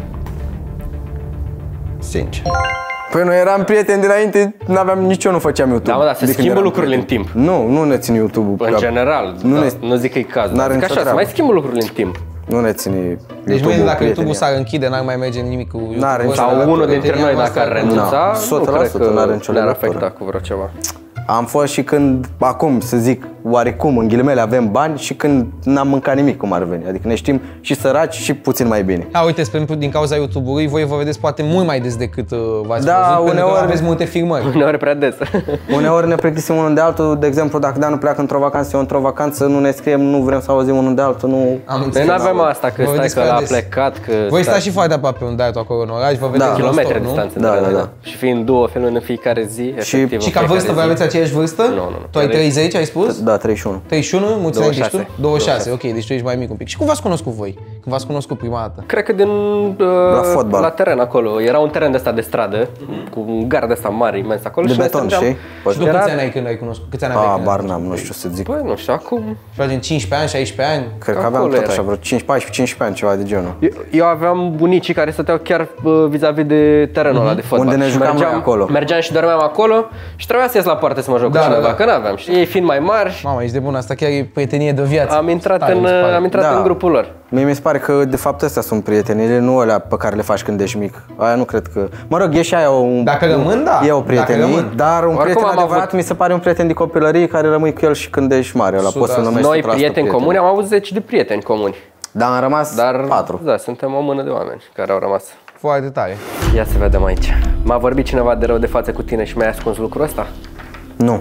Sincer. Păi noi eram prieteni dinainte, n-aveam, nici eu nu făceam YouTube. Da, mă, dar se de când schimbă eram lucrurile în prieteni. timp. Nu, nu ne ține YouTube-ul. În ca- general, Nu nu, ne- nu zic că e cazul. n-are Zic nicio așa, se treabă. mai schimbă lucrurile în timp. Nu ne ține Deci YouTube-ul mâine dacă prietenia. YouTube-ul s-ar închide, n-ar mai merge nimic cu YouTube. N-are nicio Sau legătură. unul dintre noi dacă ar renunța, Da, nu o sută la cred sută că n-are nicio ne-ar legătură. afecta cu vreo ceva. Am fost și când, acum să zic, oarecum, în ghilimele, avem bani și când n-am mâncat nimic, cum ar veni. Adică ne știm și săraci și puțin mai bine. A, uite, spre exemplu, din cauza YouTube-ului, voi vă vedeți poate mult mai des decât uh, v-ați Da, văzut, pentru uneori- că aveți multe filmări. Uneori prea des. Uneori ne plictisim unul de altul, de exemplu, dacă Danu pleacă într-o vacanță, eu într-o vacanță, nu ne scriem, nu vrem să auzim unul de altul, nu... Am Noi înțeles. nu avem asta, că Vă stai vedeți că prea l-a des. plecat, că... Voi stai- stați și foarte aproape unde altul acolo în oraș, vă vedeți Da. kilometri non-stop, nu? distanță Da, de da, noi, da. Și fiind două filme în fiecare zi, efectiv. Și în ca fiecare vârstă, voi zi. aveți aceeași vârstă? Nu, nu, nu. Tu ai treizeci, ai spus? Da, treizeci și unu. treizeci și unu? Mulți ani ești tu? douăzeci și șase. douăzeci și șase, ok, deci tu ești mai mic un pic. Și cum v-ați cunoscut voi? Când v-ați cunoscut prima dată? Cred că din uh, La fotbal. la teren acolo. Era un teren de ăsta de stradă, cu un gard ăsta mare, imens acolo. De și ne beton, strângeam. știi? Și tu Era- câți ani ai când ai cunoscut? Câți ani aveai A, când bar ai n-am, nu știu să zic. Băi, nu știu, acum... cunoscut? Gen cincisprezece ani, șaisprezece ani? Cred că acolo aveam tot erai. așa, vreo cinci, paisprezece, cincisprezece ani, ceva de genul. Eu, eu aveam bunicii care stăteau chiar uh, vis-a-vis de terenul ăla de fotbal. Unde ne Și jucam noi mergeam, acolo. Mergeam și dormeam acolo și trebuia să ies la poartă să mă joc Da, cu cineva, da, da. că n-aveam. Și ei fiind mai mari, Mamă, ești de bun, asta chiar e prietenie de viață. am intrat, Tare, în, mi se pare. am intrat Da. în grupul lor. Mie mi se pare că de fapt astea sunt prietenile, nu alea pe care le faci când ești mic. Aia nu cred că... Mă rog, e și aia un... Dacă rămân, da. E o Dacă prietenie, rămân. dar un Oricum prieten am adevărat avut- mi se pare un prieten de copilărie care rămâi cu el și când ești mare. Ăla poți să numești Noi o sută la sută prieteni prieten. comuni, am avut zece de prieteni comuni. Dar am rămas Dar, patru. da, suntem o mână de oameni care au rămas. Foarte tare. Ia să vedem aici. M-a vorbit cineva de rău de față cu tine și mi-ai ascuns lucrul ăsta? Nu.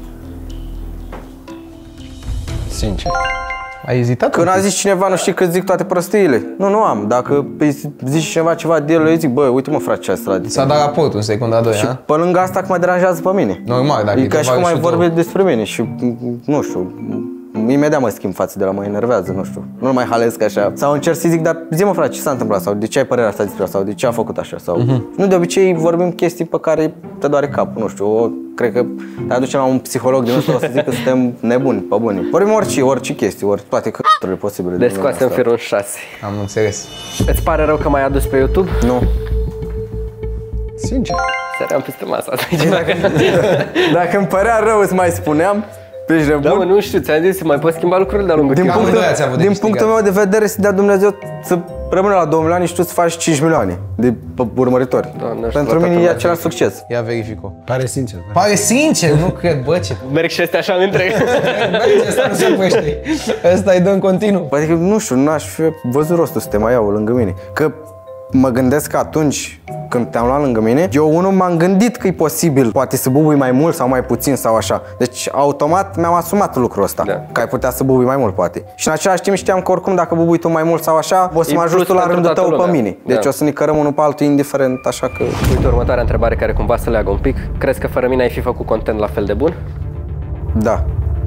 Sincer. Ai ezitat? Când a zis cineva, nu știi că zic toate prostiile. Nu, nu am. Dacă îi zici cineva ceva de el, eu zic, bă, uite mă frate ce a strat. S-a dat raportul în secunda a doua, Și a? pe lângă asta că mă deranjează pe mine. Normal, dacă E e ca și ceva cum ai și tu- vorbi despre mine și nu știu, imediat mă schimb față de la, mă enervează, nu știu. Nu mai halesc așa. Sau încerc să zic, dar zi-mă frate, ce s-a întâmplat? Sau de ce ai părerea asta despre asta? Sau de ce a făcut așa? Sau Mhm. nu, de obicei vorbim chestii pe care te doare capul, nu știu. O, cred că te aducem la un psiholog din ăsta, o să zic că suntem nebuni, pe buni. Vorbim orice, orice chestii, ori toate căturile posibile. Deci din lumea scoasem asta. firul în șase. Am înțeles. Îți pare rău că m-ai adus pe YouTube? Nu. Sincer. Săream peste masa asta. Dacă îmi părea rău, îți mai spuneam, ești Da, nebun. mă, nu știu, ți-am zis, mai poți schimba lucrurile de-a lungul Din, timpului. punctul, amândoi ați avut de din câștigat. punctul meu de vedere, să dea Dumnezeu să rămână la două milioane și tu să faci cinci milioane de p- urmăritori. Doamne, Pentru ajută mine e toată același succes. Ia verific-o. Pare sincer. Pare sincer, nu cred, bă, ce... Merg și astea așa în întreg. Merge, asta nu se oprește. Ăsta îi dă în continuu. Adică, nu știu, n-aș fi văzut rostul să te mai iau lângă mine. Că mă gândesc că atunci când te-am luat lângă mine, eu unul m-am gândit că e posibil, poate să bubui mai mult sau mai puțin sau așa. Deci automat mi-am asumat lucrul ăsta, Da. că ai putea să bubui mai mult poate. Și în același timp știam că oricum dacă bubui tu mai mult sau așa, o să E mă ajut plus tu la pentru rândul toată tău pe lumea. mine. Deci Da. o să ne cărăm unul pe altul indiferent, așa că... Uite, următoarea întrebare care cumva să leagă un pic. Crezi că fără mine ai fi făcut content la fel de bun? Da.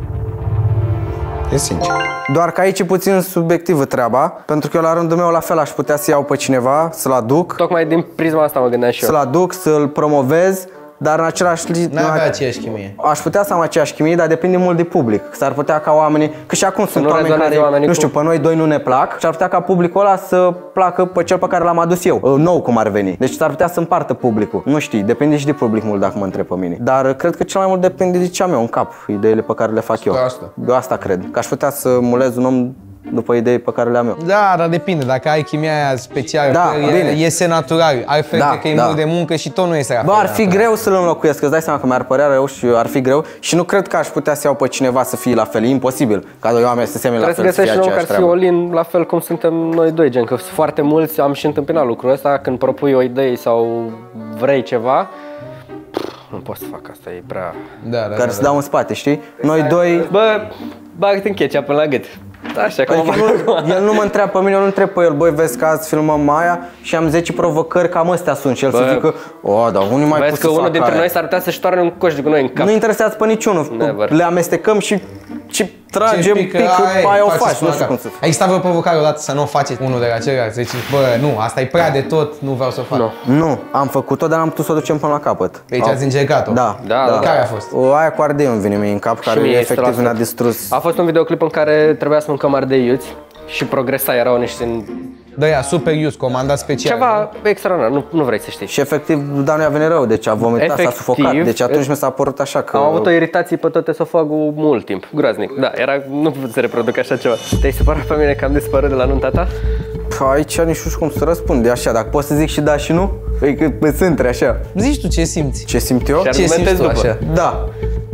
E sincer. Doar că aici e puțin subiectivă treaba, pentru că eu la rândul meu la fel aș putea să iau pe cineva, să-l aduc, Tocmai din prisma asta mă gândeam și eu. să-l aduc, să-l promovez, dar în același li- N-ai avea aceeași chimie. aș putea să am aceeași chimie, dar depinde mult de public. S-ar putea ca oamenii, că și acum sunt nu oameni rezoneze care, oamenii nu cu- știu, pe noi doi nu ne plac și ar putea ca publicul ăla să placă pe cel pe care l-am adus eu, nou cum ar veni. Deci s-ar putea să împartă publicul. Nu știi, depinde și de public mult dacă mă întreb pe mine. Dar cred că cel mai mult depinde de ce am eu în cap, ideile pe care le fac eu. Spre asta. Eu asta cred, că aș putea să mulez un om după idei pe care le am eu. Da, dar depinde. Dacă ai chimia aia specială, Da, că e, bine. iese natural. Altfel, Da, cred că e da. mult de muncă și tot nu iese la Bă, fel ar fi natural. greu să-l înlocuiesc, îți dai seama că mi-ar părea rău și ar fi greu și nu cred că aș putea să iau pe cineva să fie la fel, e imposibil ca doi oameni să semene la Trebuie să fel, să fie găsești un om care aceeași să fie treabă. all-in la fel cum suntem noi doi, gen că sunt foarte mulți, am și întâmpinat lucrul ăsta, când propui o idee sau vrei ceva, pf, nu pot să fac asta, e prea... Da, da, Care da, să da. dau în spate, știi? Noi doi... Bă, bagă-te în ketchup până la gât. Așa, cum Adică am nu, acum. el nu mă întreabă pe mine, eu nu întreb pe el, băi, vezi că azi filmăm aia și am zece provocări, cam astea sunt și el să Bă, zică, o, dar unii mai pot Vezi să că unul facă dintre aia. noi s-ar putea să-și toarne un coș de gunoi în cap. Nu interesează pe niciunul, Never. le amestecăm și, și tragem pic, aia pe aia o faceți faci, până nu știu la cum cap. să... A existat vreo provocare odată să nu o faceți unul de la celălalt? Să ziceți, bă, nu, asta e prea de tot, nu vreau să o fac. Nu. Nu, am făcut-o, dar n-am putut să o ducem până la capăt. Deci Au- ați încercat-o? Da, Da, da. da. Care a fost? O, aia cu ardei îmi vine mie în cap, care mie este efectiv la ne-a fel. distrus. A fost un videoclip în care trebuia să mâncăm ardei iuți și progresa, erau niște... Da, ea, super use, comandat special. Ceva extraordinar, nu, nu vrei să știi. Și efectiv, Danu i-a venit rău, deci a vomitat, s-a Efectiv, sufocat. Deci atunci mi s-a părut așa că... Am avut o iritație pe tot esofagul mult timp, groaznic. Da, era, nu pot să reproduc așa ceva. Te-ai supărat pe mine că am dispărut de la nunta ta? Pă, aici nici nu știu cum să răspund, e așa, dacă pot să zic și da și nu, e că îți între așa. Zici tu ce simți? Ce simt eu? Și Ce simți argumentezi tu după. așa? Da.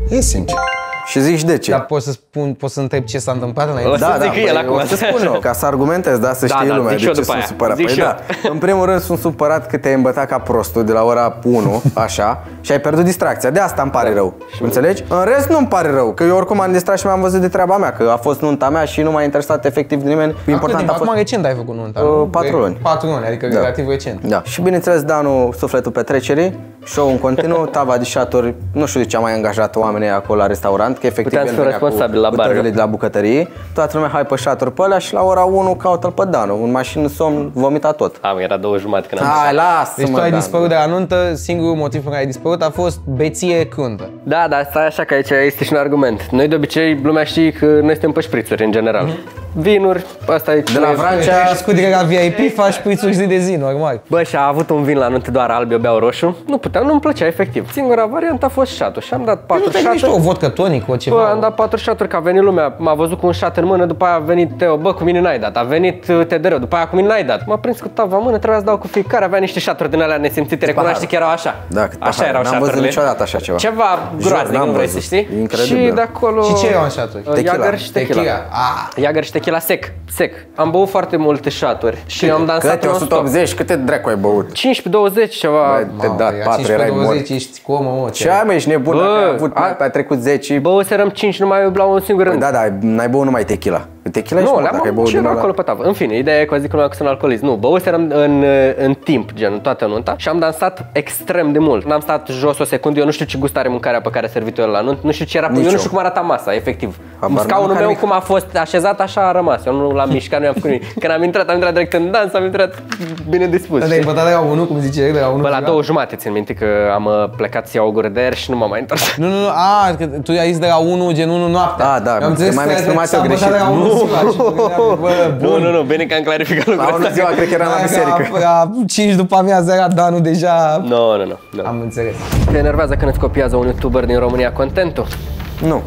E sincer. Și zici de ce? Dar pot să spun, pot să întreb ce s-a întâmplat înainte? O să zic el păi, acum. o să spun eu, ca să argumentez, da, să Da, știe da, lumea zic de și eu ce după sunt aia. supărat. Zic Păi și da, în primul rând sunt supărat că te-ai îmbătat ca prostul de la ora unu, așa, și ai pierdut distracția. De asta îmi pare rău. Înțelegi? În rest nu îmi pare rău, că eu oricum am distrat și mi-am văzut de treaba mea, că a fost nunta mea și nu m-a interesat efectiv de nimeni. Important a fost... Acum recent ai făcut nunta, Uh, nu? patru luni. Patru luni, adică Da. relativ recent. Da. Și bineînțeles, Danu, sufletul petrecerii, show în continuu, tava de șaturi, nu știu de ce am mai angajat oamenii acolo la restaurant, că efectiv Puteam să el fiu venea cu responsabil la bar, bucătările eu. de la bucătărie, toată lumea hai pe șaturi pe alea și la ora unu caută-l pe Danu, în mașină somn, vomita tot. Am, era două jumate când am Hai, lasă-mă, Deci tu ai Danu. dispărut de la nuntă, singurul motiv pentru care ai dispărut a fost beție cruntă. Da, dar stai așa că aici este și un argument. Noi de obicei, lumea știe că noi suntem pe șprițuri în general. Vinuri, asta e... De la Vrancea, Ai scutire la V I P, faci prițuri zi de zi, normal. Bă, și a avut un vin la nuntă doar alb, eu beau roșu. Nu puteam, nu-mi plăcea efectiv. Singura variantă a fost șatul și am dat Nu patru te gândești o șaturi. vodcă tonic, o ceva. Bă, am dat patru șaturi, că a venit lumea, m-a văzut cu un șat în mână, după aia a venit Teo, bă, cu mine n-ai dat, a venit uh, T D R, după aia cu mine n-ai dat. M-a prins cu tava în mână, trebuia să dau cu fiecare, avea niște șaturi din alea nesimțite, recunoaște că erau așa. Da, cât așa pahar. erau N-am șaturile. văzut niciodată așa ceva. Ceva groaznic, n-am nu vrei să văzut. știi? Incredibil. Și de acolo... Și ce erau în șaturi? Uh, Tequila. Iagăr și tequila. Tequila. Ah. Iagăr și tequila sec, sec. Am băut foarte multe șaturi și am dansat câte o sută non-stop. optzeci, câte dracu ai băut? cincisprezece douăzeci ceva. Bă, te dat patru, erai mort. douăzeci, ești comă, mă, Ce ai, mă, ești nebun, Bă, dacă ai avut, a- ai trecut zece. Băuserăm cinci numai la un singur rând. Da, da, n-ai băut numai tequila. Tequila ești Nu, mort, le-am dacă ai avut băut și din eu ăla. acolo pe tavă. În fine, ideea e că zic lumea că sunt alcoolist. Nu, băuserăm în, în timp, gen, toată nunta și am dansat extrem de mult. N-am stat jos o secundă, eu nu știu ce gust are mâncarea pe care a servit-o el la nunt, nu știu ce era, Nici eu nu eu. știu cum arata masa, efectiv. Habar n-am Scaunul mâncat meu nimic. cum a fost așezat, așa a rămas. Eu nu l-am mișcat, nu i-am făcut nimic. Când am intrat, am intrat direct în dans, am intrat bine dispus. Dar ai împătat de la unul, cum zice el, de la unul. Bă, la două jumate țin minte că am uh, plecat să iau o gură de aer și nu m-am mai întors. Nu, nu, nu, a, că tu ai zis de la unu, gen unu noaptea. Da, da, am înțeles m-am că exprimat s-a eu împătat greșit. de la unu ziua și mă gândeam, bă, Nu, bun. nu, nu, bine că am clarificat La lucrul unul ăsta. ziua, cred că era la biserică. La, la cinci după amiază era Danu deja. Nu, nu, nu. nu. Am înțeles. Te enervează când îți copiază un YouTuber din România contentul? Nu.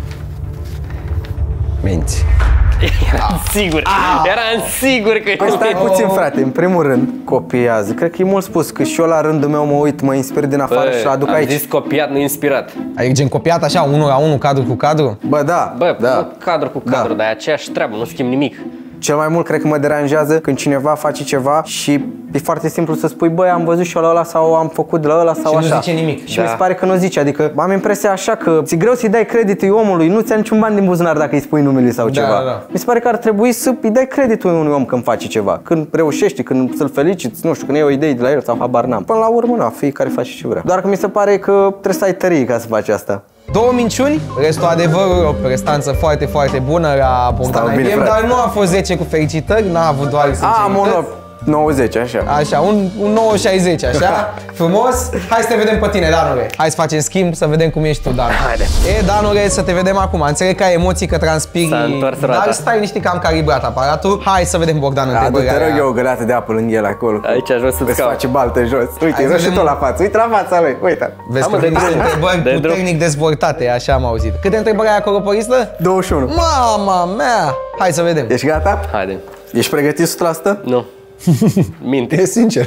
Minți. Eram sigur, eram sigur că Păi stai puțin, frate, în primul rând, copiază. Cred că e mult spus, că și eu la rândul meu mă uit, mă inspir din afară și aduc am aici. zis copiat, nu inspirat. Adică gen copiat așa, unul la unul, cadru cu cadru? Bă, da, Bă, da. nu cadru cu cadru, Da. dar e aceeași treabă, nu schimb nimic. Cel mai mult cred că mă deranjează când cineva face ceva și e foarte simplu să spui, băi, am văzut și eu la ăla sau am făcut de la ăla sau Și nu așa. zice nimic. Și Da. mi se pare că nu zice, adică am impresia așa că ți-e greu să-i dai creditul omului, nu ți-a niciun ban din buzunar dacă îi spui numele sau Da, ceva. da, da. Mi se pare că ar trebui să îi dai creditul unui om când face ceva, când reușește, când să-l feliciți, nu știu, când iei o idee de la el sau habar n-am. Până la urmă, na, fiecare face ce vrea. Doar că mi se pare că trebuie să ai tărie ca să faci asta. Două minciuni, restul adevărul, o prestanță foarte, foarte bună la Bogdan Stau bine, I B M, frate. dar nu a fost zece cu felicitări, n-a avut doar Am sincerități. un nouăzeci, așa. Așa, un, un nouă șaizeci, așa, frumos. Hai să te vedem pe tine, Danule. Hai să facem schimb, să vedem cum ești tu, Dan. Haide. E, Danule, să te vedem acum. Înțeleg că ai emoții, că transpiri, S-a întors roata. dar stai liniștit că am calibrat aparatul. Hai să vedem, Bogdan, Adu, întrebările te rog alea. eu o găleată de apă lângă el acolo. Aici jos să-ți Îți caut. face baltă jos. Uite, Hai să vezi și vedem. tu la față. Uite la fața lui. Uite. Vezi Am că de veni drum. întrebări De drum. puternic dezvoltate, așa am auzit. Câte întrebări ai acolo pe listă? douăzeci și unu. Mama mea! Hai să vedem. Ești gata? Haide. Ești pregătit o sută la sută? Nu. Minte. E sincer.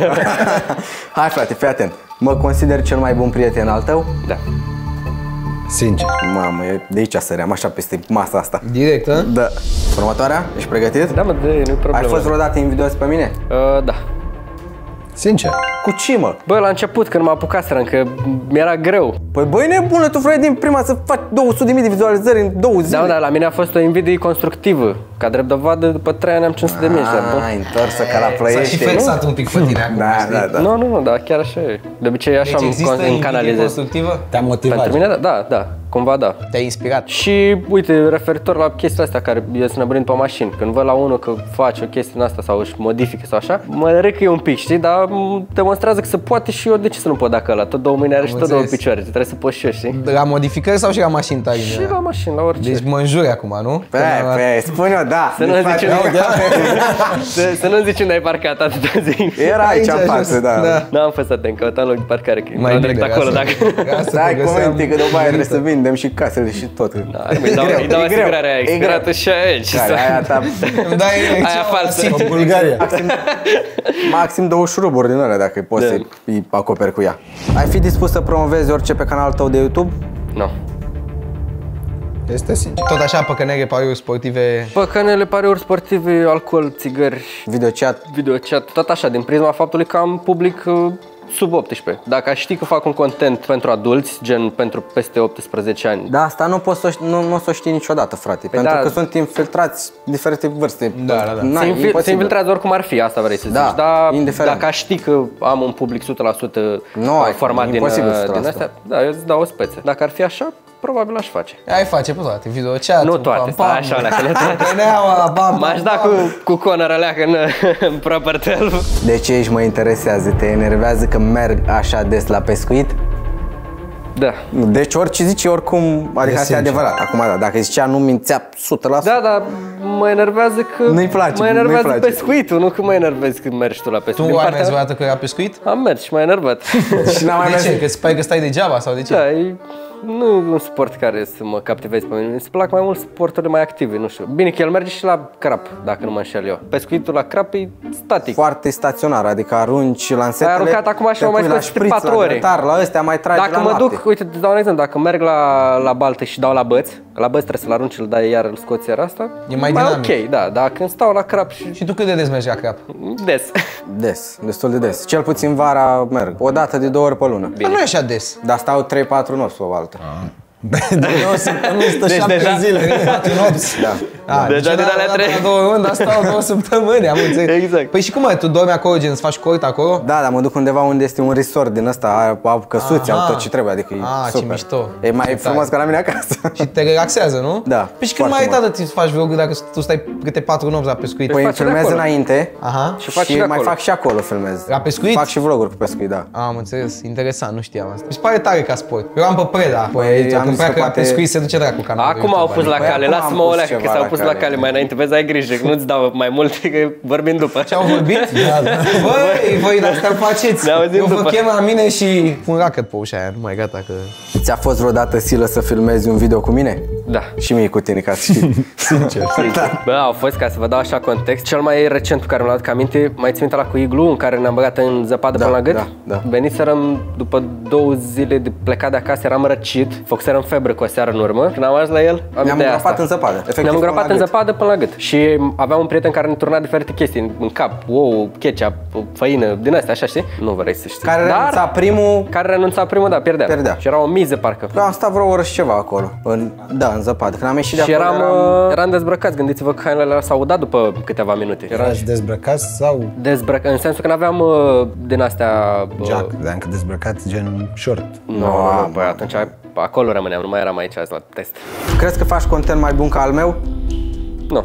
Hai, frate, fii atent. Mă consider cel mai bun prieten al tău? Da. Sincer. Mamă, e de aici săream, așa peste masa asta. Direct, hă? Da. Următoarea? Ești pregătit? Da, mă, de, nu-i problemă. Ai fost vreodată invidios pe mine? Uh, da. Sincer. Cu ce, mă? Bă, la început, când mă apucaserăm, că mi-era greu. Păi băi nebună, tu vrei din prima să faci două sute de mii de vizualizări în două zile? Da, dar la mine a fost o invidie constructivă. Ca drept dovadă, după trei ani am cinci sute de mii. Ah, întorsă ca la S-a și plăiește. flexat un pic pe tine acum, Da, știi? da, da. Nu, nu, nu, da, chiar așa e. De obicei așa Deci am există con- îmi invidie canalizez. constructivă? Te-a motivat. Pentru mine, da, da, da, cumva da. Te-a inspirat. Și uite, referitor la chestia asta care e să nebunind pe mașini, când văd la unul că face o chestie din asta sau își modifică sau așa, mă recâie un pic, știi, dar m- demonstrează că se poate și eu, de ce să nu pot dacă ăla? Tot două mâini are și tot două înțeles. picioare, trebuie să pot și eu, știi? La modificări sau și la mașini tari? Și la mașini, la orice. Deci mă înjuri acum, nu? Pe, pe, spune-o, da. Să nu Îmi zici face- unde să, să nu zici unde ai parcat atâta zi. Era aici în Aici, față, jos, da. da. N-am fost atent, căutam loc de parcare, că Mai mai bine, direct acolo, asta- dacă... asta Stai, te găseam comente, că după aia trebuie merită. să vindem și casele și tot. Da, îi dau, îi dau e greu, asigurarea aia e expirată greu. și aici. Care, aia ta, Îmi dai Aia falsă. În Bulgaria. maxim, maxim două șuruburi din alea dacă poți Da. să îi acoperi cu ea. Ai fi dispus să promovezi orice pe canalul tău de YouTube? Nu. Este sincer. Tot așa, păcănere, pariuri sportive. Păcănele, pariuri sportive, alcool, țigări, Videochat. videochat, tot așa, din prisma faptului că am public uh, sub optsprezece. Dacă aș ști că fac un content pentru adulți, gen pentru peste optsprezece ani, Da, asta nu poți să, o ș- nu, nu o să o știi niciodată, frate. Păi pentru da. că sunt infiltrați diferite vârste. Da, da, da. N-ai, se, infil- imposibil. se infiltrează oricum ar fi, asta vrei să Da, zici. Dar indiferent. dacă aș ști că am un public o sută la sută Nu ai, format din, imposibil o sută la din sută. astea, da, eu îți dau o speță. Dacă ar fi așa, probabil aș face. Ai face pe toate, videochat. Nu toate, stai așa, alea, că nu toate. Păcăneaua, bam, M-aș da cu, cu Conor alea în, în proper twelve. De ce aici mă interesează? Te enervează că merg așa des la pescuit? Da. Deci orice zice, oricum, adică asta e sincer. adevărat. Acum, da, dacă zicea nu mințea o sută la sută. Da, dar mă enervează că Nu-i place, mă nu-i enervează place. pescuitul, nu că mă enervezi când mergi tu la pescuit. Tu Din ai partea mers mea, vreodată că era pescuit? am mers și m-a enervat. Și n-am mai De mers. ce? Că spai că stai degeaba sau de ce? Da, e, nu e un sport care să mă captiveze pe mine. Îmi plac mai mult sporturile mai active, nu știu. Bine că el merge și la crap, dacă nu mă înșel eu. Pescuitul la crap e static. Foarte staționar, adică arunci lancetele. Ai aruncat acum și te mă mai pui la scoți de șpriț, patru la ore. grătar, la ăstea mai tragi Dacă la mă noapte. duc, uite, îți dau un exemplu, dacă merg la, la baltă și dau la băți, la băți trebuie să-l arunci, îl dai iar, îl scoți iar asta, E mai dinamic. ok, da, dar când stau la crap și Și tu cât de des mergi la crap? des. Des, destul de des. Cel puțin vara merg. O dată de două ori pe lună. Dar nu e așa des. Dar stau trei patru nopți pe o altă. De două săptămâni stă Deci șapte deja- zile. patru nopți. Da. A, Deja deci din odată- alea odată trei. la două luni, dar stau două săptămâni, am înțeles. Exact. Păi și cum ai, tu dormi acolo, gen, îți faci cort acolo? Da, dar mă duc undeva unde este un resort din ăsta, au căsuți, Aha. au tot ce trebuie, adică e Ah, ce super. mișto. E mai Ce frumos tare. ca la mine acasă. Și te relaxează, nu? Da, Păi și când foarte mai ai mult. tată, ți faci vloguri dacă tu stai câte patru nopți la pescuit? Păi îmi faci de filmez acolo. înainte Aha. Și faci și și de mai acolo. fac și acolo filmez. La pescuit? Fac și vloguri cu pescuit, da. Am înțeles, interesant, nu știam asta. Mi se pare tare ca sport. Eu am pe Preda. Păi, Păi, am când zis pleacă că la poate- pescuit se duce dracu canalul. Acum au pus la Păi cale, acum am lasă-mă o pus leacă că ceva s-au la pus la cale. cale mai înainte, vezi, ai grijă, că nu-ți dau mai mult, că vorbim după. Ce-au vorbit? Da, da. Băi, voi de asta faceți. Ne auzim Eu vă după. chem la mine și pun racket pe ușa aia, nu mai gata că... Ți-a fost vreodată silă să filmezi un video cu mine? Da. Și mie cu tine, ca să știi. Sincer. Da. Bă, au fost, ca să vă dau așa context, cel mai recent pe care mi-l aduc aminte, mai țin minte la cu iglu, în care ne-am băgat în zăpadă Da, până la gât. da, da. Veniserăm după două zile de plecat de acasă, eram răcit, făcuserăm febră cu o seară în urmă. Când am ajuns la el, am Ne-am ideea îngropat asta. în zăpadă, efectiv, Ne-am până îngropat la în gât. zăpadă până la gât. Și aveam un prieten care ne turna diferite chestii în, în cap, ou, ketchup, făină, din astea, așa, știi? Nu vrei să știi. Care Dar, renunța primul, care renunța primul, da, pierdea. Pierdea. Și era o miză, parcă. eu am stat vreo oră și ceva acolo. În, da, în zăpadă. Când am ieșit de Și acolo, eram, eram... uh, eram dezbrăcați, gândiți-vă că hainele alea s-au udat după câteva minute. Era Erați dezbrăcați sau dezbrăc, în sensul că n-aveam uh, din astea... Uh, jack? Dar încă dezbrăcați gen short. Nu, nu, nu, păi atunci acolo rămâneam, nu mai eram aici azi la test. Crezi că faci content mai bun ca al meu? Nu.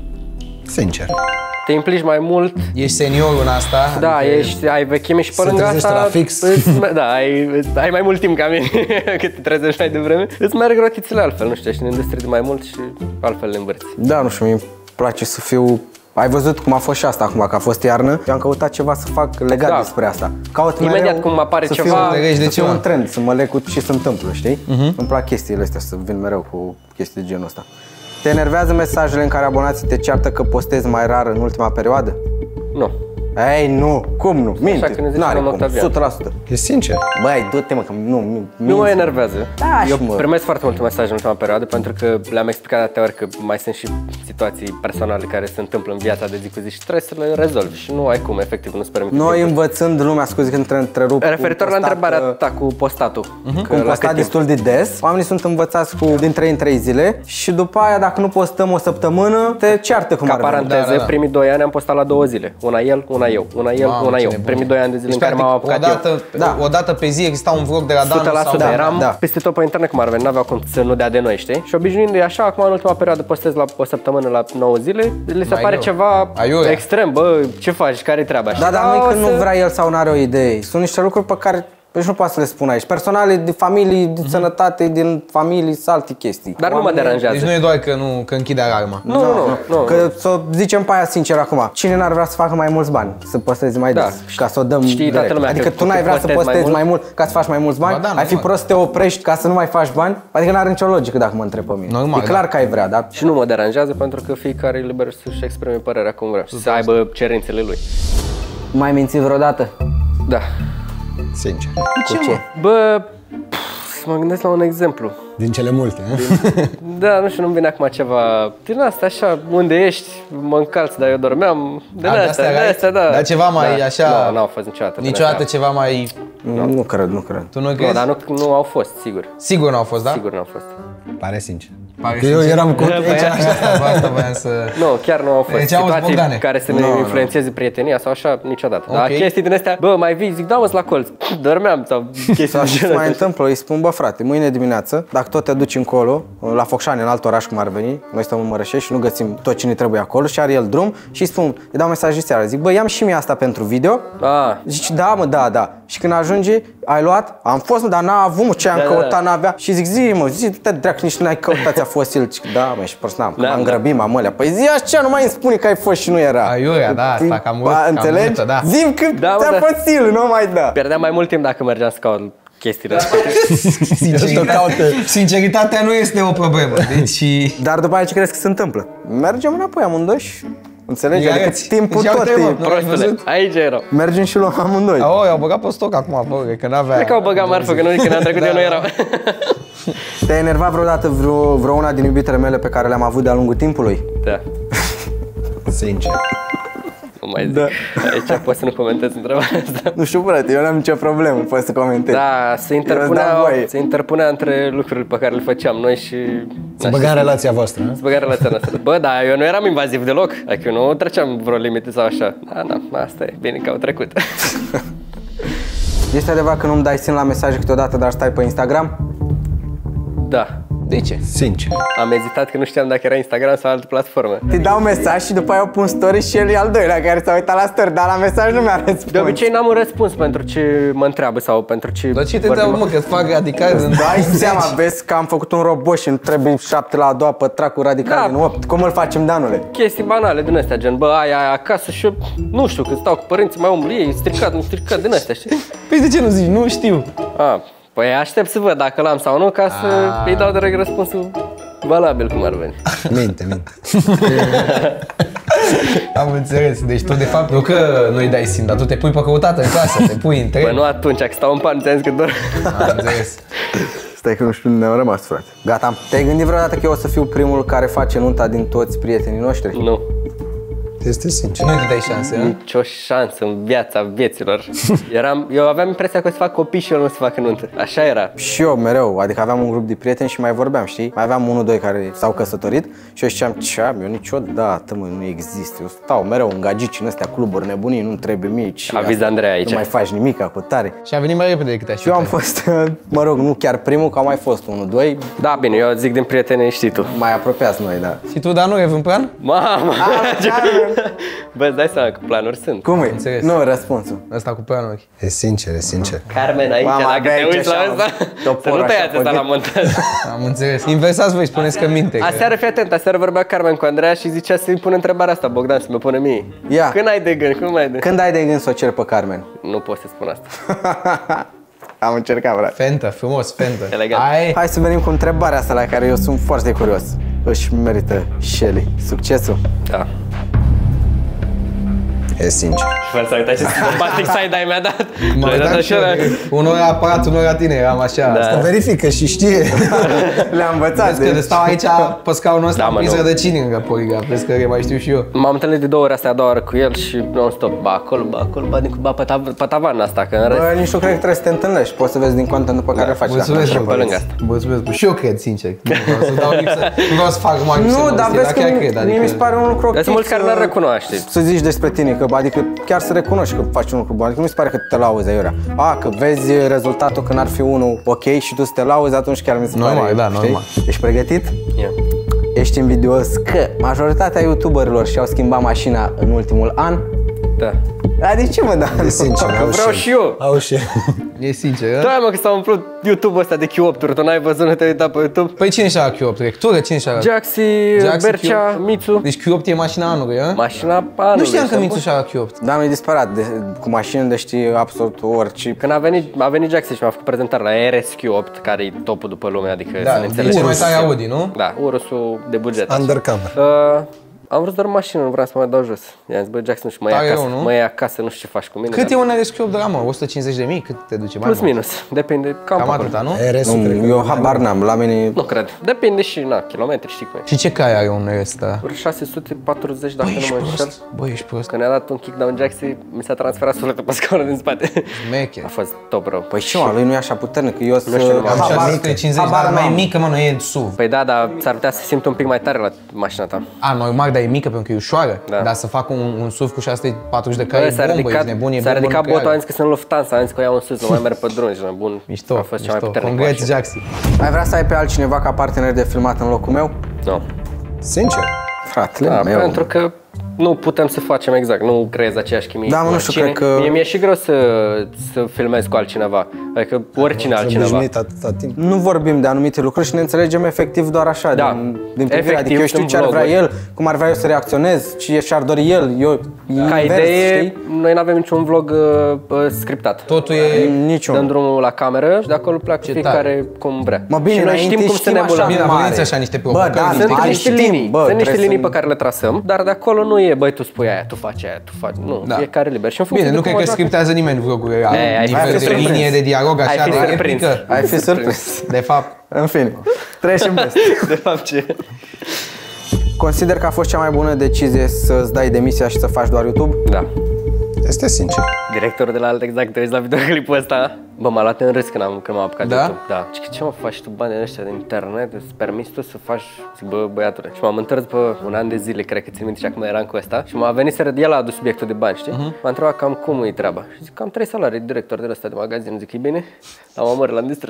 Sincer. Te implici mai mult, Ești seniorul în asta. da, ești, ai vechime și pe Se lângă trezește asta... la fix. îți- Da, ai, ai mai mult timp ca mine, cât te trezești mai devreme. Îți merg rotițele altfel, nu știu, ești în industrie de mai mult și altfel le învârți. Da, nu știu, mi-e place să fiu... Ai văzut cum a fost și asta acum, că a fost iarnă. Eu am căutat ceva să fac legat Da. despre asta. Caut Imediat mereu cum apare să ceva, fiu, înțelegi de să fiu ceva. un trend, să mă leg cu ce se întâmplă, știi? Uh-huh. Îmi plac chestiile astea, să vin mereu cu chestii de genul ăsta. Te enervează mesajele în care abonații te ceartă că postezi mai rar în ultima perioadă? Nu. Ei, nu, cum nu? Minte, că ne zice n-are domnul cum, o Octavian. sută la sută. E sincer. Băi, du-te mă, că nu, nu, Nu mă enervează. Da, Eu și mă. primesc foarte multe mesaje în ultima perioadă pentru că le-am explicat de atâtea ori că mai sunt și situații personale care se întâmplă în viața de zi cu zi și trebuie să le rezolvi și nu ai cum, efectiv, nu-ți permite. Noi timpul. învățând lumea, scuze că te întrerup. Referitor cu la postat, întrebarea uh, ta cu postatul. Că am la postat cât timp? destul de des, oamenii sunt învățați cu din trei în trei zile și după aia dacă nu postăm o săptămână, te ceartă cum Ca ar veni. paranteză, Da, da, da. primii doi ani am postat la două zile. Una el, una eu, una el, Mamă, una ce eu. nebun. Primii doi ani de zile Deci, în care m-am practic, apucat o eu. dată, Da. o dată pe zi exista un vlog de la o sută Dan la sau sută Dan. eram da. peste tot pe internet cum ar veni, n-aveau cum să nu dea de noi, știi? Și obișnuindu-i așa, acum în ultima perioadă postez la o săptămână la nouă zile, le se Mai pare greu. ceva Aiurea. extrem, bă, ce faci, care-i treaba? Da, dar nu "A, e o că nu să-" vrea el sau nu are o idee. Sunt niște lucruri pe care deci nu poate să le spun aici. Personale, de familii, de sănătate, din familii, sunt alte chestii. Dar nu mă Oamenii- deranjează. Deci nu e doar că, nu, că închide alarma. Nu, nu, nu, nu. Că să zicem pe aia sincer acum, cine n-ar vrea să facă mai mulți bani, să postezi mai Da. des, ca să o dăm Știi toată direct. lumea Adică că tu n-ai vrea să postezi mai postezi mai mult. mult ca să faci mai mulți bani, Ba da, ai fi normal. prost să te oprești ca să nu mai faci bani, adică n-are nicio logică dacă mă întreb pe mine. Normal, e clar da. că ai vrea, dar Și nu mă deranjează pentru că fiecare e liber să-și exprime părerea cum vrea și să aibă cerințele lui. mai minți vreodată? Da. Sincer. Cu ce? Bă, pf, să mă gândesc la un exemplu. Din cele multe, Da, nu știu, nu-mi vine acum ceva din asta, așa, unde ești, mă încalți, dar eu dormeam. De astea, de astea, da. Dar ceva mai așa... Nu, n-au fost niciodată. Niciodată ceva mai... Nu, nu cred, nu cred. Tu nu Nu, crezi? dar nu, nu au fost, sigur. Sigur nu au fost, da? Sigur nu au fost. Pare sincer. Pare Că eu sincer. eram cu Păi asta, asta voiam să... Nu, chiar nu au fost Deci, auzi, situații Bogdane. care să ne Nu, nu. influențeze prietenia sau așa, niciodată. Dar Ok. chestii din astea, bă, mai vii, zic, da mă, la colț, dormeam sau chestii Sau de și genul mai ăsta. întâmplă, îi spun, bă frate, mâine dimineață, dacă tot te duci încolo, la Focșani, în alt oraș cum ar veni, noi stăm în Mărășești și nu găsim tot ce ne trebuie acolo și are el drum și îi spun, îi dau mesaj de seară, zic, bă, ia-mi și mie asta pentru video. Ah, Zici, da, mă, da, da. Și când ajunge, ai luat? Am fost, mă, dar n-a avut, mă, ce am Da, da, căutat, da. n-avea. Și zic, zi, mă, zi, te dracu, nici nu ai căutat, ți-a fost el. Zic, da, mă, și prost n-am, Da, m-am da. grăbit, m-am alea. Păi zi așa, nu mai îmi spune că ai fost și nu era. Aiurea, da, asta, cam mult, Ba, cam înțelegi? multă, da. Zi-mi când Da, mă, ți-a da. fost el, nu mai da. pierdeam mai mult timp dacă mergeam să caut chestiile astea. Sinceritatea, sinceritatea nu este o problemă. Deci... Dar după aia ce crezi că se întâmplă? Mergem înapoi amândoi și înțelegi? Ia Adică arăți. timpul Deci, tot uite, mă, e... nu l-ai Prostule, văzut? aici erau. Mergem și luăm amândoi. Oh, i-au băgat pe stoc acum, bă, că n-avea... Cred că au băgat marfă, că nu când am trecut eu nu erau. Te-a enervat vreodată vreo, vreo una din iubitele mele pe care le-am avut de-a lungul timpului? Da, Sincer. nu mai zic. Da. Aici pot să nu comentez întrebarea asta. Nu știu, frate, eu n-am nicio problemă, poți să comentezi. Da, se Eu îți interpunea, dau voie. se interpunea între lucrurile pe care le făceam noi și... Să băga în relația voastră, nu? Să băga relația noastră. Bă, dar eu nu eram invaziv deloc. Adică eu nu treceam vreo limite sau așa. Da, da, asta e, bine că au trecut. Este adevărat că nu-mi dai sin la mesaje câteodată, dar stai pe Instagram? Da. De ce? Sincer. Am ezitat că nu știam dacă era Instagram sau altă platformă. Te dau mesaj și după aia eu pun story și el e al doilea care s-a uitat la story, dar la mesaj nu mi-a răspuns. De obicei n-am un răspuns pentru ce mă întreabă sau pentru ce... Dar ce te vorbim. întreabă, mă, că-ți fac radical în Dai seama, vezi că am făcut un robot și îmi trebuie șapte la a doua pătrat cu radical Da. din opt. Cum îl facem, Danule? Chestii banale din astea, gen, bă, aia, aia acasă și eu, nu știu, că stau cu părinții, mai umblu ei, stricat, nu stricat, din astea, știi? Păi de ce nu zici? Nu știu. A, păi aștept să văd dacă l-am sau nu, ca să A. îi dau direct răspunsul valabil cum ar veni. Minte, minte. Am înțeles. Deci tu de fapt nu că nu-i dai sim, dar tu te pui pe căutată în clasă, te pui în Bă, tren. nu atunci, că stau în pan, ți-am zis că doar... Am înțeles. Stai că nu știu unde ne-am rămas, frate. Gata. Te-ai gândit vreodată că eu o să fiu primul care face nunta din toți prietenii noștri? Nu, Este sincer. Nu te dai șanse, nu? nicio șansă în viața vieților. Eram, eu aveam impresia că o să fac copii și eu nu o să fac nuntă. Așa era. Și eu mereu, adică aveam un grup de prieteni și mai vorbeam, știi? Mai aveam unul, doi care s-au căsătorit și eu ziceam, ce am eu niciodată, mă, nu există. Eu stau mereu în gagici în astea cluburi nebunii, nu trebuie mici. Aviz Andrei aici. Nu mai faci nimic cu tare. Și a venit mai repede decât Și eu am așteptai. fost, mă rog, nu chiar primul, că au mai fost unul, doi, Da, bine, eu zic din prieteni, știi tu. mai apropiați noi, da. Și tu, dar nu evi în plan? Mamă! da, Bă, îți dai seama că planuri sunt. Cum e? înțeles. Nu, răspunsul. Ăsta cu planuri. E sincer, e sincer. Carmen aici, Mama, dacă abia te aici uiți la așa, asta, topor să nu așa tăiați pe asta la gât. montaj. Am înțeles. Inversați voi, spuneți că minte. că- Aseară, fii atent, aseară vorbea Carmen cu Andreea și zicea să-i pun întrebarea asta, Bogdan, să mi-o pune mie. Ia. Când ai de gând, cum ai de gând? Când ai de gând să o cer pe Carmen? Nu pot să spun asta. Am încercat, frate. Fentă, frumos, fentă. Elegant. Ai. Hai să venim cu întrebarea asta la care eu sunt foarte curios. Își merită Shelly succesul? Da. E sincer. Fără să uitați ce simpatic side-eye mi-a dat. Mă Mi-a dat uitam și eu, așa. unul era aparat, unul era tine, eram așa. Da. Asta Verifică și știe. Le-am învățat. Vezi că stau aici pe scaunul ăsta, Da, am mă, prins nu. rădăcini în poligraf, vezi că mai știu și eu. M-am întâlnit de două ori astea, a doua oră cu el și non-stop, ba acolo, ba acolo, ba, din, ba pe, tav- pe tavan asta, că în rest... Bă, nici nu cred că trebuie să te întâlnești. Poți să vezi din contentul pe care îl faci. Mulțumesc, dacă bă, pe vrei. lângă asta. Mulțumesc, bă. Și eu cred, sincer. Nu vreau să dau lipsă, nu vreau să fac mai Nu, dar vezi că chiar mie, cred, mie mi se adică... pare un lucru ok. Dar sunt mulți care să- n-ar recunoaște. Să zici despre tine, că adică chiar să recunoști că faci un lucru bun. Adică nu mi se pare că te lauzi aiurea. A, că vezi rezultatul când ar fi unul ok și tu să te lauzi, atunci chiar mi se Normal, pare. da, știi? normal. Ești pregătit? Ia. Ești invidios că majoritatea youtuberilor și-au schimbat mașina în ultimul an? Da. A, de ce mă, da? E sincer, Că au vreau și și eu. Au și E sincer, da? Da, mă, că s-a umplut YouTube-ul ăsta de Q opt-uri, tu n-ai văzut, nu te-ai uitat pe YouTube? Păi cine și-a Q opt? Rectură? Cine și-a Jaxi, Jaxi, Bercea, Q opt. Mițu. Deci Q opt e mașina anului, a? Mașina anului. Nu știam că să- Mițu și-a Q opt. Da, nu-i disperat de, cu mașini de știi absolut orice. Când a venit, a venit Jaxi și mi-a făcut prezentare la R S Q opt, care e topul după lume, adică Da, să ne e înțelegem. cel mai tare Audi, nu? Da, Urusul de buget. undercover. Uh, Am vrut doar mașină, nu vreau să mă mai dau jos. I-am zis, bă, Jackson, nu știu, mă Tare iei acasă, rău, nu? mă iei acasă, nu știu ce faci cu mine. Cât e dar- un R S Q opt de la mă? o sută cincizeci de mii? Cât te duce? Mai Plus mult? minus, depinde, cam, Cam pe acolo. atâta, nu? R S-ul, cred Nu, că eu habar n-am, la mine... Nu cred, depinde și, na, kilometri, știi cum e. Și ce cai are un R S ăsta? șase sute patruzeci, dacă Bă, nu ești mă înșel. prost. Bă, ești prost. Când ne-a dat un kickdown Jackson, mi s-a transferat sufletul pe scaunul din spate. Mecher. A fost top rău. Păi și mă, lui nu e așa puternic, că eu sunt... știu, nu m-am Am habar- șase sute cincizeci, habar dar mai n-am. mică, mă, nu e S U V. Păi da, dar s-ar putea să simt un pic mai tare la mașina ta. A, normal, dar e mică pentru că e ușoară. Da. Dar să fac un, un S U V cu șase sute patruzeci de cai Bă, e s-a bombă, ridicat, ești nebun, e s-a bombă ridicat nucleară. botul, am zis că sunt Lufthansa, am zis că o iau în sus, nu mai merg pe drum, ești nebun. Mișto, A fost cea mai mișto. puternică Congrats, mașină. Jackson. Ai vrea să ai pe altcineva ca partener de filmat în locul meu? Nu. Sincer. Fratele Da, meu. pentru că nu putem să facem exact, nu creez aceeași chimie. Da, cu mă, nu știu, oricine. cred că- Mie mi-e și greu să, să filmez cu altcineva, adică oricine Ați altcineva. obișnuit atâta timp. Nu vorbim de anumite lucruri și ne înțelegem efectiv doar așa, Da. din, din privire. Efectiv, Adică eu știu sunt ce ar vrea vloguri. el, cum ar vrea eu să reacționez, ce și-ar dori el, eu Ca invers, idee, știi? noi nu avem niciun vlog uh, uh, scriptat. Totul e... Niciun. Dăm drumul la cameră și de acolo pleacă Ce fiecare cum vrea. Mă, bine, și noi înainte știm cum să știm ne așa, emulăm. Bine, dar mare. vedeți așa niște Bă, provocări, da, niște Sunt Ai niște știm, linii, bă, sunt niște trebuie linii să- pe care le trasăm, dar de acolo nu e, băi, tu spui aia, tu faci aia, tu faci, nu, Da. fiecare liber. Și în funcție Bine, nu de cred cum că o joacă. scriptează nimeni vlogurile Ei, ai la fi nivel de surprins. linie de dialog, Ai așa, fi de surprins. replică. Ai fi surprins. De fapt, În fine, trecem peste. De fapt ce? Consider că a fost cea mai bună decizie să-ți dai demisia și să faci doar YouTube? Da. Este sincer. Directorul de la alt exact, te uiți la videoclipul ăsta. Bă, m-a luat în râs când, am, când m-am apucat de Da? YouTube. Da. Și ce mă faci tu bani ăștia de internet? Îți permiți tu să faci? Zic, bă, băiatule. Și m-am întors după un an de zile, cred că țin minte și acum eram cu ăsta. Și m-a venit să el a adus subiectul de bani, știi? Uh-huh. M-a întrebat cam cum e treaba. Și zic, cam trei salarii, director de ăsta de magazin. Zic, e bine? Am omor, l-am distrus.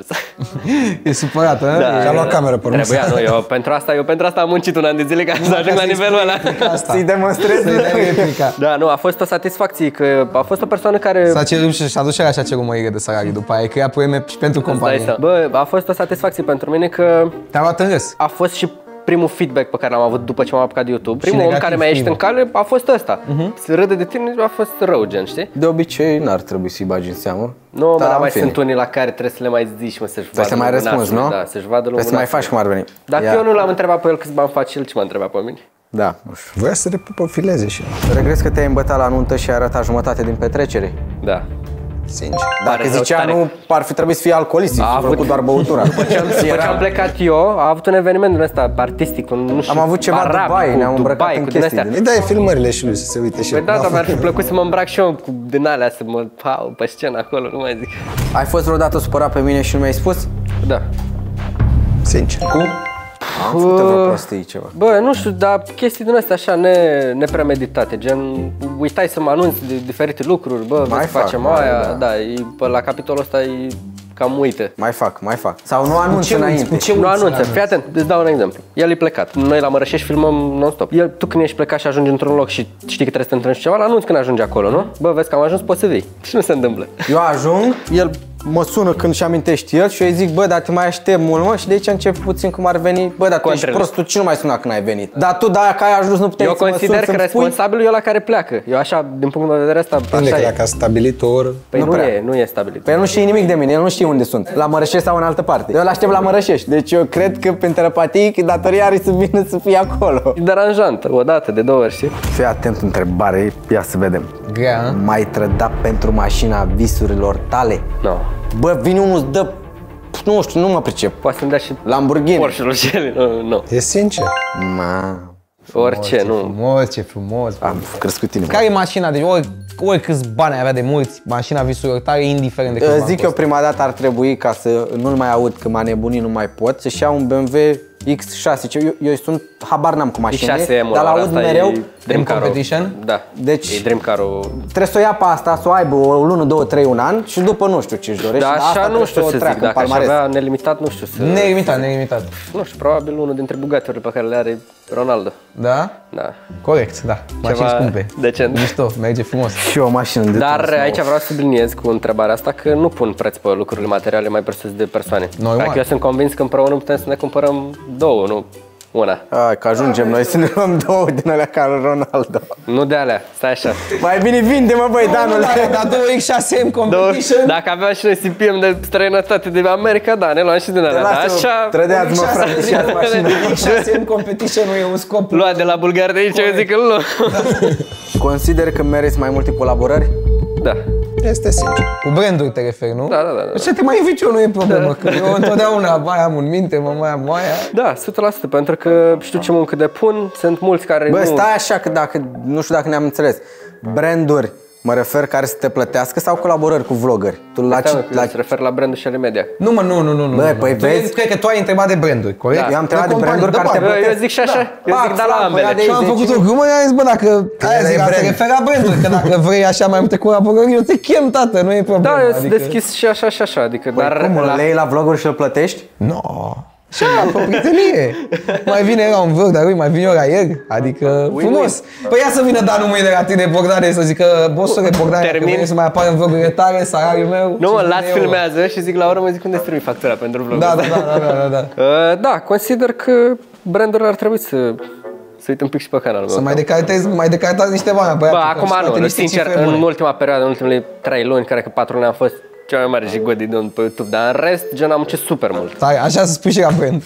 e supărat, hă? Da. Și-a luat cameră pe urmă. Trebuia, nu, eu pentru asta, eu pentru asta am muncit un an de zile ca să ajung la nivelul ăla. Să-i demonstrezi? Să-i dai replica. Da, nu, a fost o satisfacție că a fost o persoană care S-a cerut și s-a dus și așa cerut mărire de salarii după aia, crea poeme și pentru Îți dai companie. seama. Bă, a fost o satisfacție pentru mine că Te-a luat în râs. a fost și primul feedback pe care l-am avut după ce m-am apucat de YouTube. Primul om negativ care mi-a ieșit în primul. cale a fost ăsta. Uh-huh. Să râde de tine a fost rău, gen, știi? De obicei n-ar trebui să-i bagi în seamă. Nu, mă, dar în mai fine. sunt unii la care trebuie să le mai zici, mă, să-și vadă Trebuie să mai lumea răspunzi, nasului. nu? Da, să-și vadă lumea Trebuie să mai nasului. faci cum ar veni. Dacă Ia. eu nu l-am întrebat pe el câți bani face el, ce m-a întrebat pe mine? Da, nu știu. Voia să repopileze și el. Regres că te-ai îmbătat la nuntă și ai arătat jumătate din petrecere? Da. Sincer. Dacă Tare rău, zicea tare. nu, ar fi trebuit să fie alcoolist, A a avut- făcut doar băutura. După ce am plecat eu, a avut un eveniment din ăsta artistic, un, nu știu, Am avut ceva arab, Dubai, cu ne-am îmbrăcat Dubai, în cu din chestii astea. din- Îi dai filmările și lui să se uite și Păi el. da, N-a dar mi-ar fi făcut plăcut să mă îmbrac și eu cu din alea, să mă pau pe scenă acolo, nu mai zic. Ai fost vreodată supărat pe mine și nu mi-ai spus? Da. Sincer. Cum? Am făcut vreo prostii ceva. Bă, nu știu, dar chestii din astea așa ne, nepremeditate, gen uitai să mă anunți de diferite lucruri, bă, Mai vezi, fac, facem mai, aia, da. da, e, bă, la capitolul ăsta e cam uită. Mai fac, mai fac. Sau nu anunț ce uiți? înainte. Cu ce Nu uiți anunță, la fii atent, îți dau un exemplu. El e plecat, noi la Mărășești filmăm non-stop. El, tu când ești plecat și ajungi într-un loc și știi că trebuie să te întâlnești cu ceva, l-anunți când ajungi acolo, nu? Bă, vezi că am ajuns, poți să vii. Și nu se întâmplă. Eu ajung, el mă sună când și amintești el și eu îi zic, bă, dar te mai aștept mult, mă, și de aici încep puțin cum ar veni. Bă, dar tu ești Contrele. prost, tu ce nu mai suna când ai venit? Dar tu, dacă ai ajuns, nu puteai Eu să mă consider suni, că să-mi spui? responsabilul e ăla care pleacă. Eu așa, din punct de vedere ăsta, Depinde așa că e. dacă a stabilit o oră. Păi Nu nu, prea. e, nu e stabilit. Păi el nu știe nimic de mine, el nu știe unde sunt. La Mărășești sau în altă parte. Eu l-aștept la Mărășești. Deci eu cred că pe telepatic datoria are să vină să fie acolo. E deranjantă, o dată, de două ori, știi? Fii atent întrebare, ia să vedem. Grea, hă? Mai trădat pentru mașina visurilor tale? Nu. Bă, vine unul, îți dă, nu știu, nu mă pricep. Poate să-mi dea și Lamborghini. Porsche-ul și el, nu, nu. E sincer. Ma, Orice, nu. Frumos, ce frumos. am crescut inima. Care e mașina? Deci ori, ori câți bani ai avea de mulți, mașina visurilor tale, indiferent de câți bani Zic eu costă. prima dată ar trebui, ca să nu-l mai aud că m-a nebunit, nu mai pot, să-și ia un B M W X șase. Eu, eu sunt, habar n-am cu X mașinile, șase M, dar l-aud mereu. Dream În competition? Da. Deci- E Dream Car-ul. Trebuie să o ia pe asta, să o aibă o lună, două, trei, un an și după nu știu ce-și dorește. Da, dar asta așa nu trebuie știu o să zic, treacă în dacă aș palmares. avea nelimitat, nu știu să... Nelimitat, nelimitat. Nu știu, probabil unul dintre Bugatti-urile pe care le are Ronaldo. Da? Da. Corect, da. Mașini Ceva scumpe. decent. Mișto, merge frumos. Și o mașină de Dar tuns nouă. aici vreau să subliniez cu întrebarea asta că nu pun preț pe lucrurile materiale mai presus de persoane. Normal. Dacă eu sunt convins că împreună putem să ne cumpărăm două, nu Una. Hai că ajungem noi să ne luăm două din alea ca Ronaldo. Nu de alea, stai așa. Mai bine vinde-mă, băi, Danule. Dar două X șase M Două, competition. dacă aveam și noi C P M de străinătate de America, da, ne luam și din alea. Da, așa, Trădeați-mă, frate, și ați mașină. X șase M competition nu e un scop. lua de la bulgar de aici, eu zic că nu. Consider că meriți mai multe colaborări? Da. Este sincer. Cu branduri te referi, nu? Da, da, da, da. Ce te mai invit eu, nu e problemă, că eu întotdeauna mai am în minte, mă mai am aia. Da, o sută la sută, pentru că știu ce muncă depun, sunt mulți care Bă, nu... stai așa că dacă, nu știu dacă ne-am înțeles. Branduri, mă refer, care să te plătească sau colaborări cu vloggeri? Tu la ce... La... La... Se refer la brandul și ale media. Nu, mă, nu, nu, nu, nu. Bă, nu. păi Tu vezi? Cred că tu ai întrebat de branduri, corect? Eu am întrebat de companii, branduri care te bani. plătesc. Eu zic și așa, eu Da, zic da la Flaco, ambele. ia de Și am aici, făcut deci- o glumă, i-am zis, bă, dacă aia zic, e te brand. referi la branduri, că dacă vrei așa mai multe colaborări, eu te chem, tată, nu e problemă. Da, eu sunt deschis și așa și așa, adică... Păi dar cum, la... îl lei la vloguri și îl plătești? No. Și pe o prietenie. Mai vine la un vlog, dar ui, mai vine eu la el. Adică, frumos. Păi ia să vină Danu mâine de la tine, Bogdane, să zică, bossule, Bogdane, dacă Termin. vrei să mai apar în vlogurile tale, salariul meu. Nu, mă, cinci las mii de euro. filmează și zic la urmă, zic unde strâmi factura pentru vlogul Da, ăsta. da, da, da, da, da. Uh, Da, consider că brandurile ar trebui să să uit un pic și pe canalul Să meu. mai decartezi, mai decartați niște bani, băiatul. Bă, că acum și toate nu, niște sincer, cifre în bune. ultima perioadă, în ultimele trei luni, cred că patru luni am fost cea mai mare jigodi de pe YouTube, dar în rest, gen, am muncit super mult. Stai, așa să spui și la brand.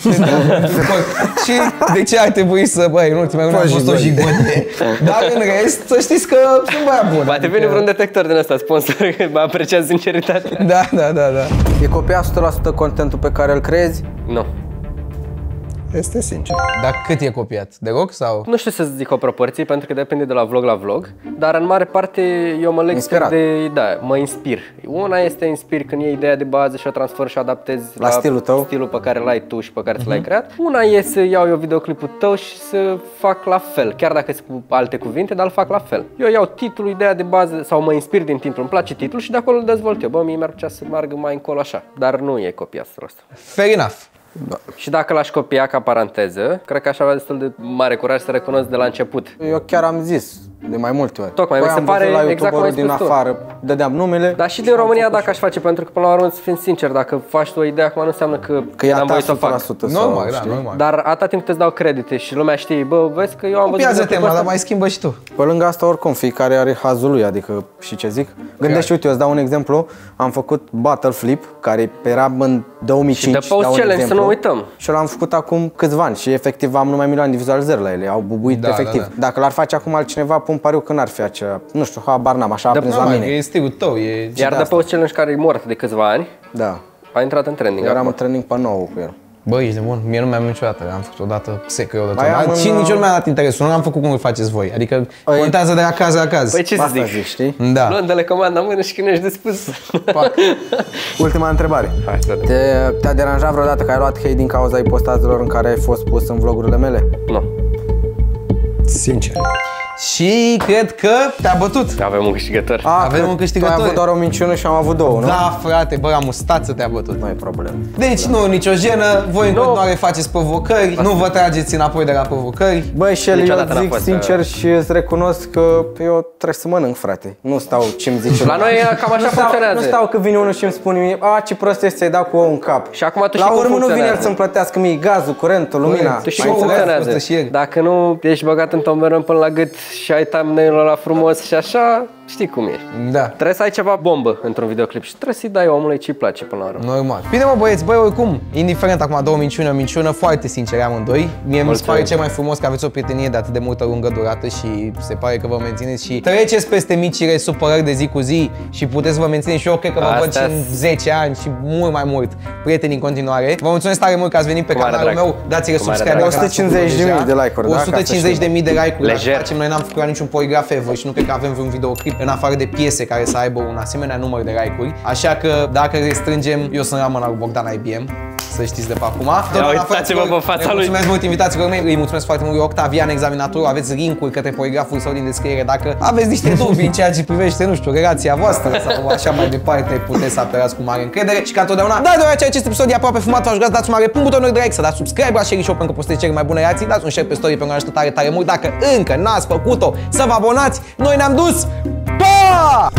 Și de ce ar trebui să, băi, în ultimele luni am fost o jigodie. Dar în rest, să știți că sunt băiat bun. Poate vine vreun detector din ăsta, sponsor, că mă apreciază sinceritatea. Da, da, da, da. E copiat o sută la sută contentul pe care îl creezi? Nu. Este sincer. Dar cât e copiat? Deloc sau? Nu știu să zic o proporție, pentru că depinde de la vlog la vlog, dar în mare parte eu mă leg Inspirat. de, da, mă inspir. Una este inspir când iei ideea de bază și o transfer și o adaptezi La stilul tău. stilul pe care l-ai tu și pe care ți l-ai creat. Una e să iau eu videoclipul tău și să fac la fel, chiar dacă sunt cu alte cuvinte, dar îl fac la fel. Eu iau titlul, ideea de bază sau mă inspir din titlu, îmi place titlul și de acolo îl dezvolt eu. Bă, mie mi-ar plăcea să meargă mai încolo așa, dar nu e copiat ăsta. Fair enough. Și dacă l-aș copia ca paranteză, cred că aș avea destul de mare curaj să recunosc de la început. Eu chiar am zis de mai multe ori. Tocmai, Păi mi se am pare văzut la exact cum ai YouTuberul din spus tu. afară, dădeam numele. Dar și din România dacă aș face, pentru că până la urmă, să fim sinceri, dacă faci tu o idee acum nu înseamnă că, Că e a n-am ta voie să o o sută la fac. sută sau, Normal, da, știi? normal. Dar atâta timp cât îți dau credite și lumea știe, bă, vezi că eu am văzut Copiază tema, videoclipul dar ăsta. mai schimbă și tu. Pe lângă asta, oricum, fiecare are hazul lui, adică, și ce zic? Gândește, uite, eu îți dau un exemplu. Am făcut Battle Flip, care era în două mii cinci, Și The Post dau un Challenge, să exemplu. nu uităm. Și l-am făcut acum câțiva ani și efectiv am numai milioane de vizualizări la ele, au bubuit Da, efectiv. da, da. Dacă l-ar face acum altcineva, pun pariu că n-ar fi acea, nu știu, habar n-am, așa a prins la Normal, mine. e stilul tău, e... Iar The Post Challenge, care e mort de câțiva ani, Da. a intrat în trending. Eram acum. în training pe nouă cu el. Bă, ești de bun. Mie nu mi-am niciodată. Am făcut odată secret de Mai am tot. în, Și nici nu uh, mi-a dat interesul. Nu am făcut cum îl faceți voi. Adică Păi- contează de la caz la caz. Păi ce să Asta zic? zic, știi? Da. Luând de comanda în mână și când ești de spus. Pac. Ultima întrebare. Hai să vedem. Te, te-a deranjat vreodată că ai luat hate din cauza ipostazelor în care ai fost pus în vlogurile mele? Nu, Sincer. Și cred că te-a bătut. avem un câștigător. A, Avem că un câștigător. Tu ai avut doar o minciună și am avut două, nu? Da, frate, bă, la mustață te-a bătut. Nu e problemă. Deci nu, nicio jenă, voi în continuare faceți provocări, nu vă trageți înapoi de la provocări. Băi, Shell, eu Niciodată n-a zic fost, sincer și îți recunosc că eu trebuie să mănânc, frate. Nu stau ce-mi zice La noi cam așa nu stau, funcționează. Nu stau că vine unul și îmi spune mie, a, ce prost este să-i dau cu ou în cap. Și acum tu La știi cum urmă nu vine el funcționează. să-mi plătească mie gazul, curentul, lumina. Tu știi Mai cum înțeles? funcționează. Costă și el. Dacă nu ești băgat în tomberon până la gât și ai thumbnail-ul ăla frumos și așa, știi cum ești. Da. Trebuie să ai ceva bombă într-un videoclip și trebuie să-i dai omului ce-i place până la urmă. Normal. Bine mă băieți, băi oricum, indiferent acum două minciuni, o minciună, foarte sinceri amândoi. Mie mi se pare cel mai frumos că aveți o prietenie de atât de multă lungă durată și se pare că vă mențineți și treceți peste micile supărări de zi cu zi și puteți să vă mențineți și eu cred că vă văd și Astea-s. în zece ani și mult mai mult prieteni în continuare. Vă mulțumesc tare mult că ați venit pe Cu mare canalul drag. meu, dați-le Cu mare subscribe drag. dacă n-ați o sută cincizeci de mii făcut-o de deja. like-uri, da? o sută cincizeci de mii de like-uri, dacă Lejer. facem, noi n-am făcut niciun poligraf ever și nu cred că avem vreun videoclip în afară de piese care să aibă un asemenea număr de like-uri. Așa că dacă restrângem, eu sunt Ramona cu Bogdan I B M. Să știți de pe acum. uitați-vă pe fața lui. Mulțumesc mult invitațiilor mei, îi mulțumesc foarte mult lui Octavian Examinatorul, aveți link-uri către poligraful sau din descriere dacă aveți niște dubii în ceea ce privește, nu știu, relația voastră sau așa mai departe, puteți să apelați cu mare încredere și ca întotdeauna, da, deoarece acest episod e aproape fumat, vă aș dați un mare pun butonul de like, să dați subscribe la Sherry Show pentru că postez cele mai bune reacții, dați un share pe story pentru că ne ajută tare, tare mult. Dacă încă n-ați făcut-o, să vă abonați, noi ne-am dus. Pa!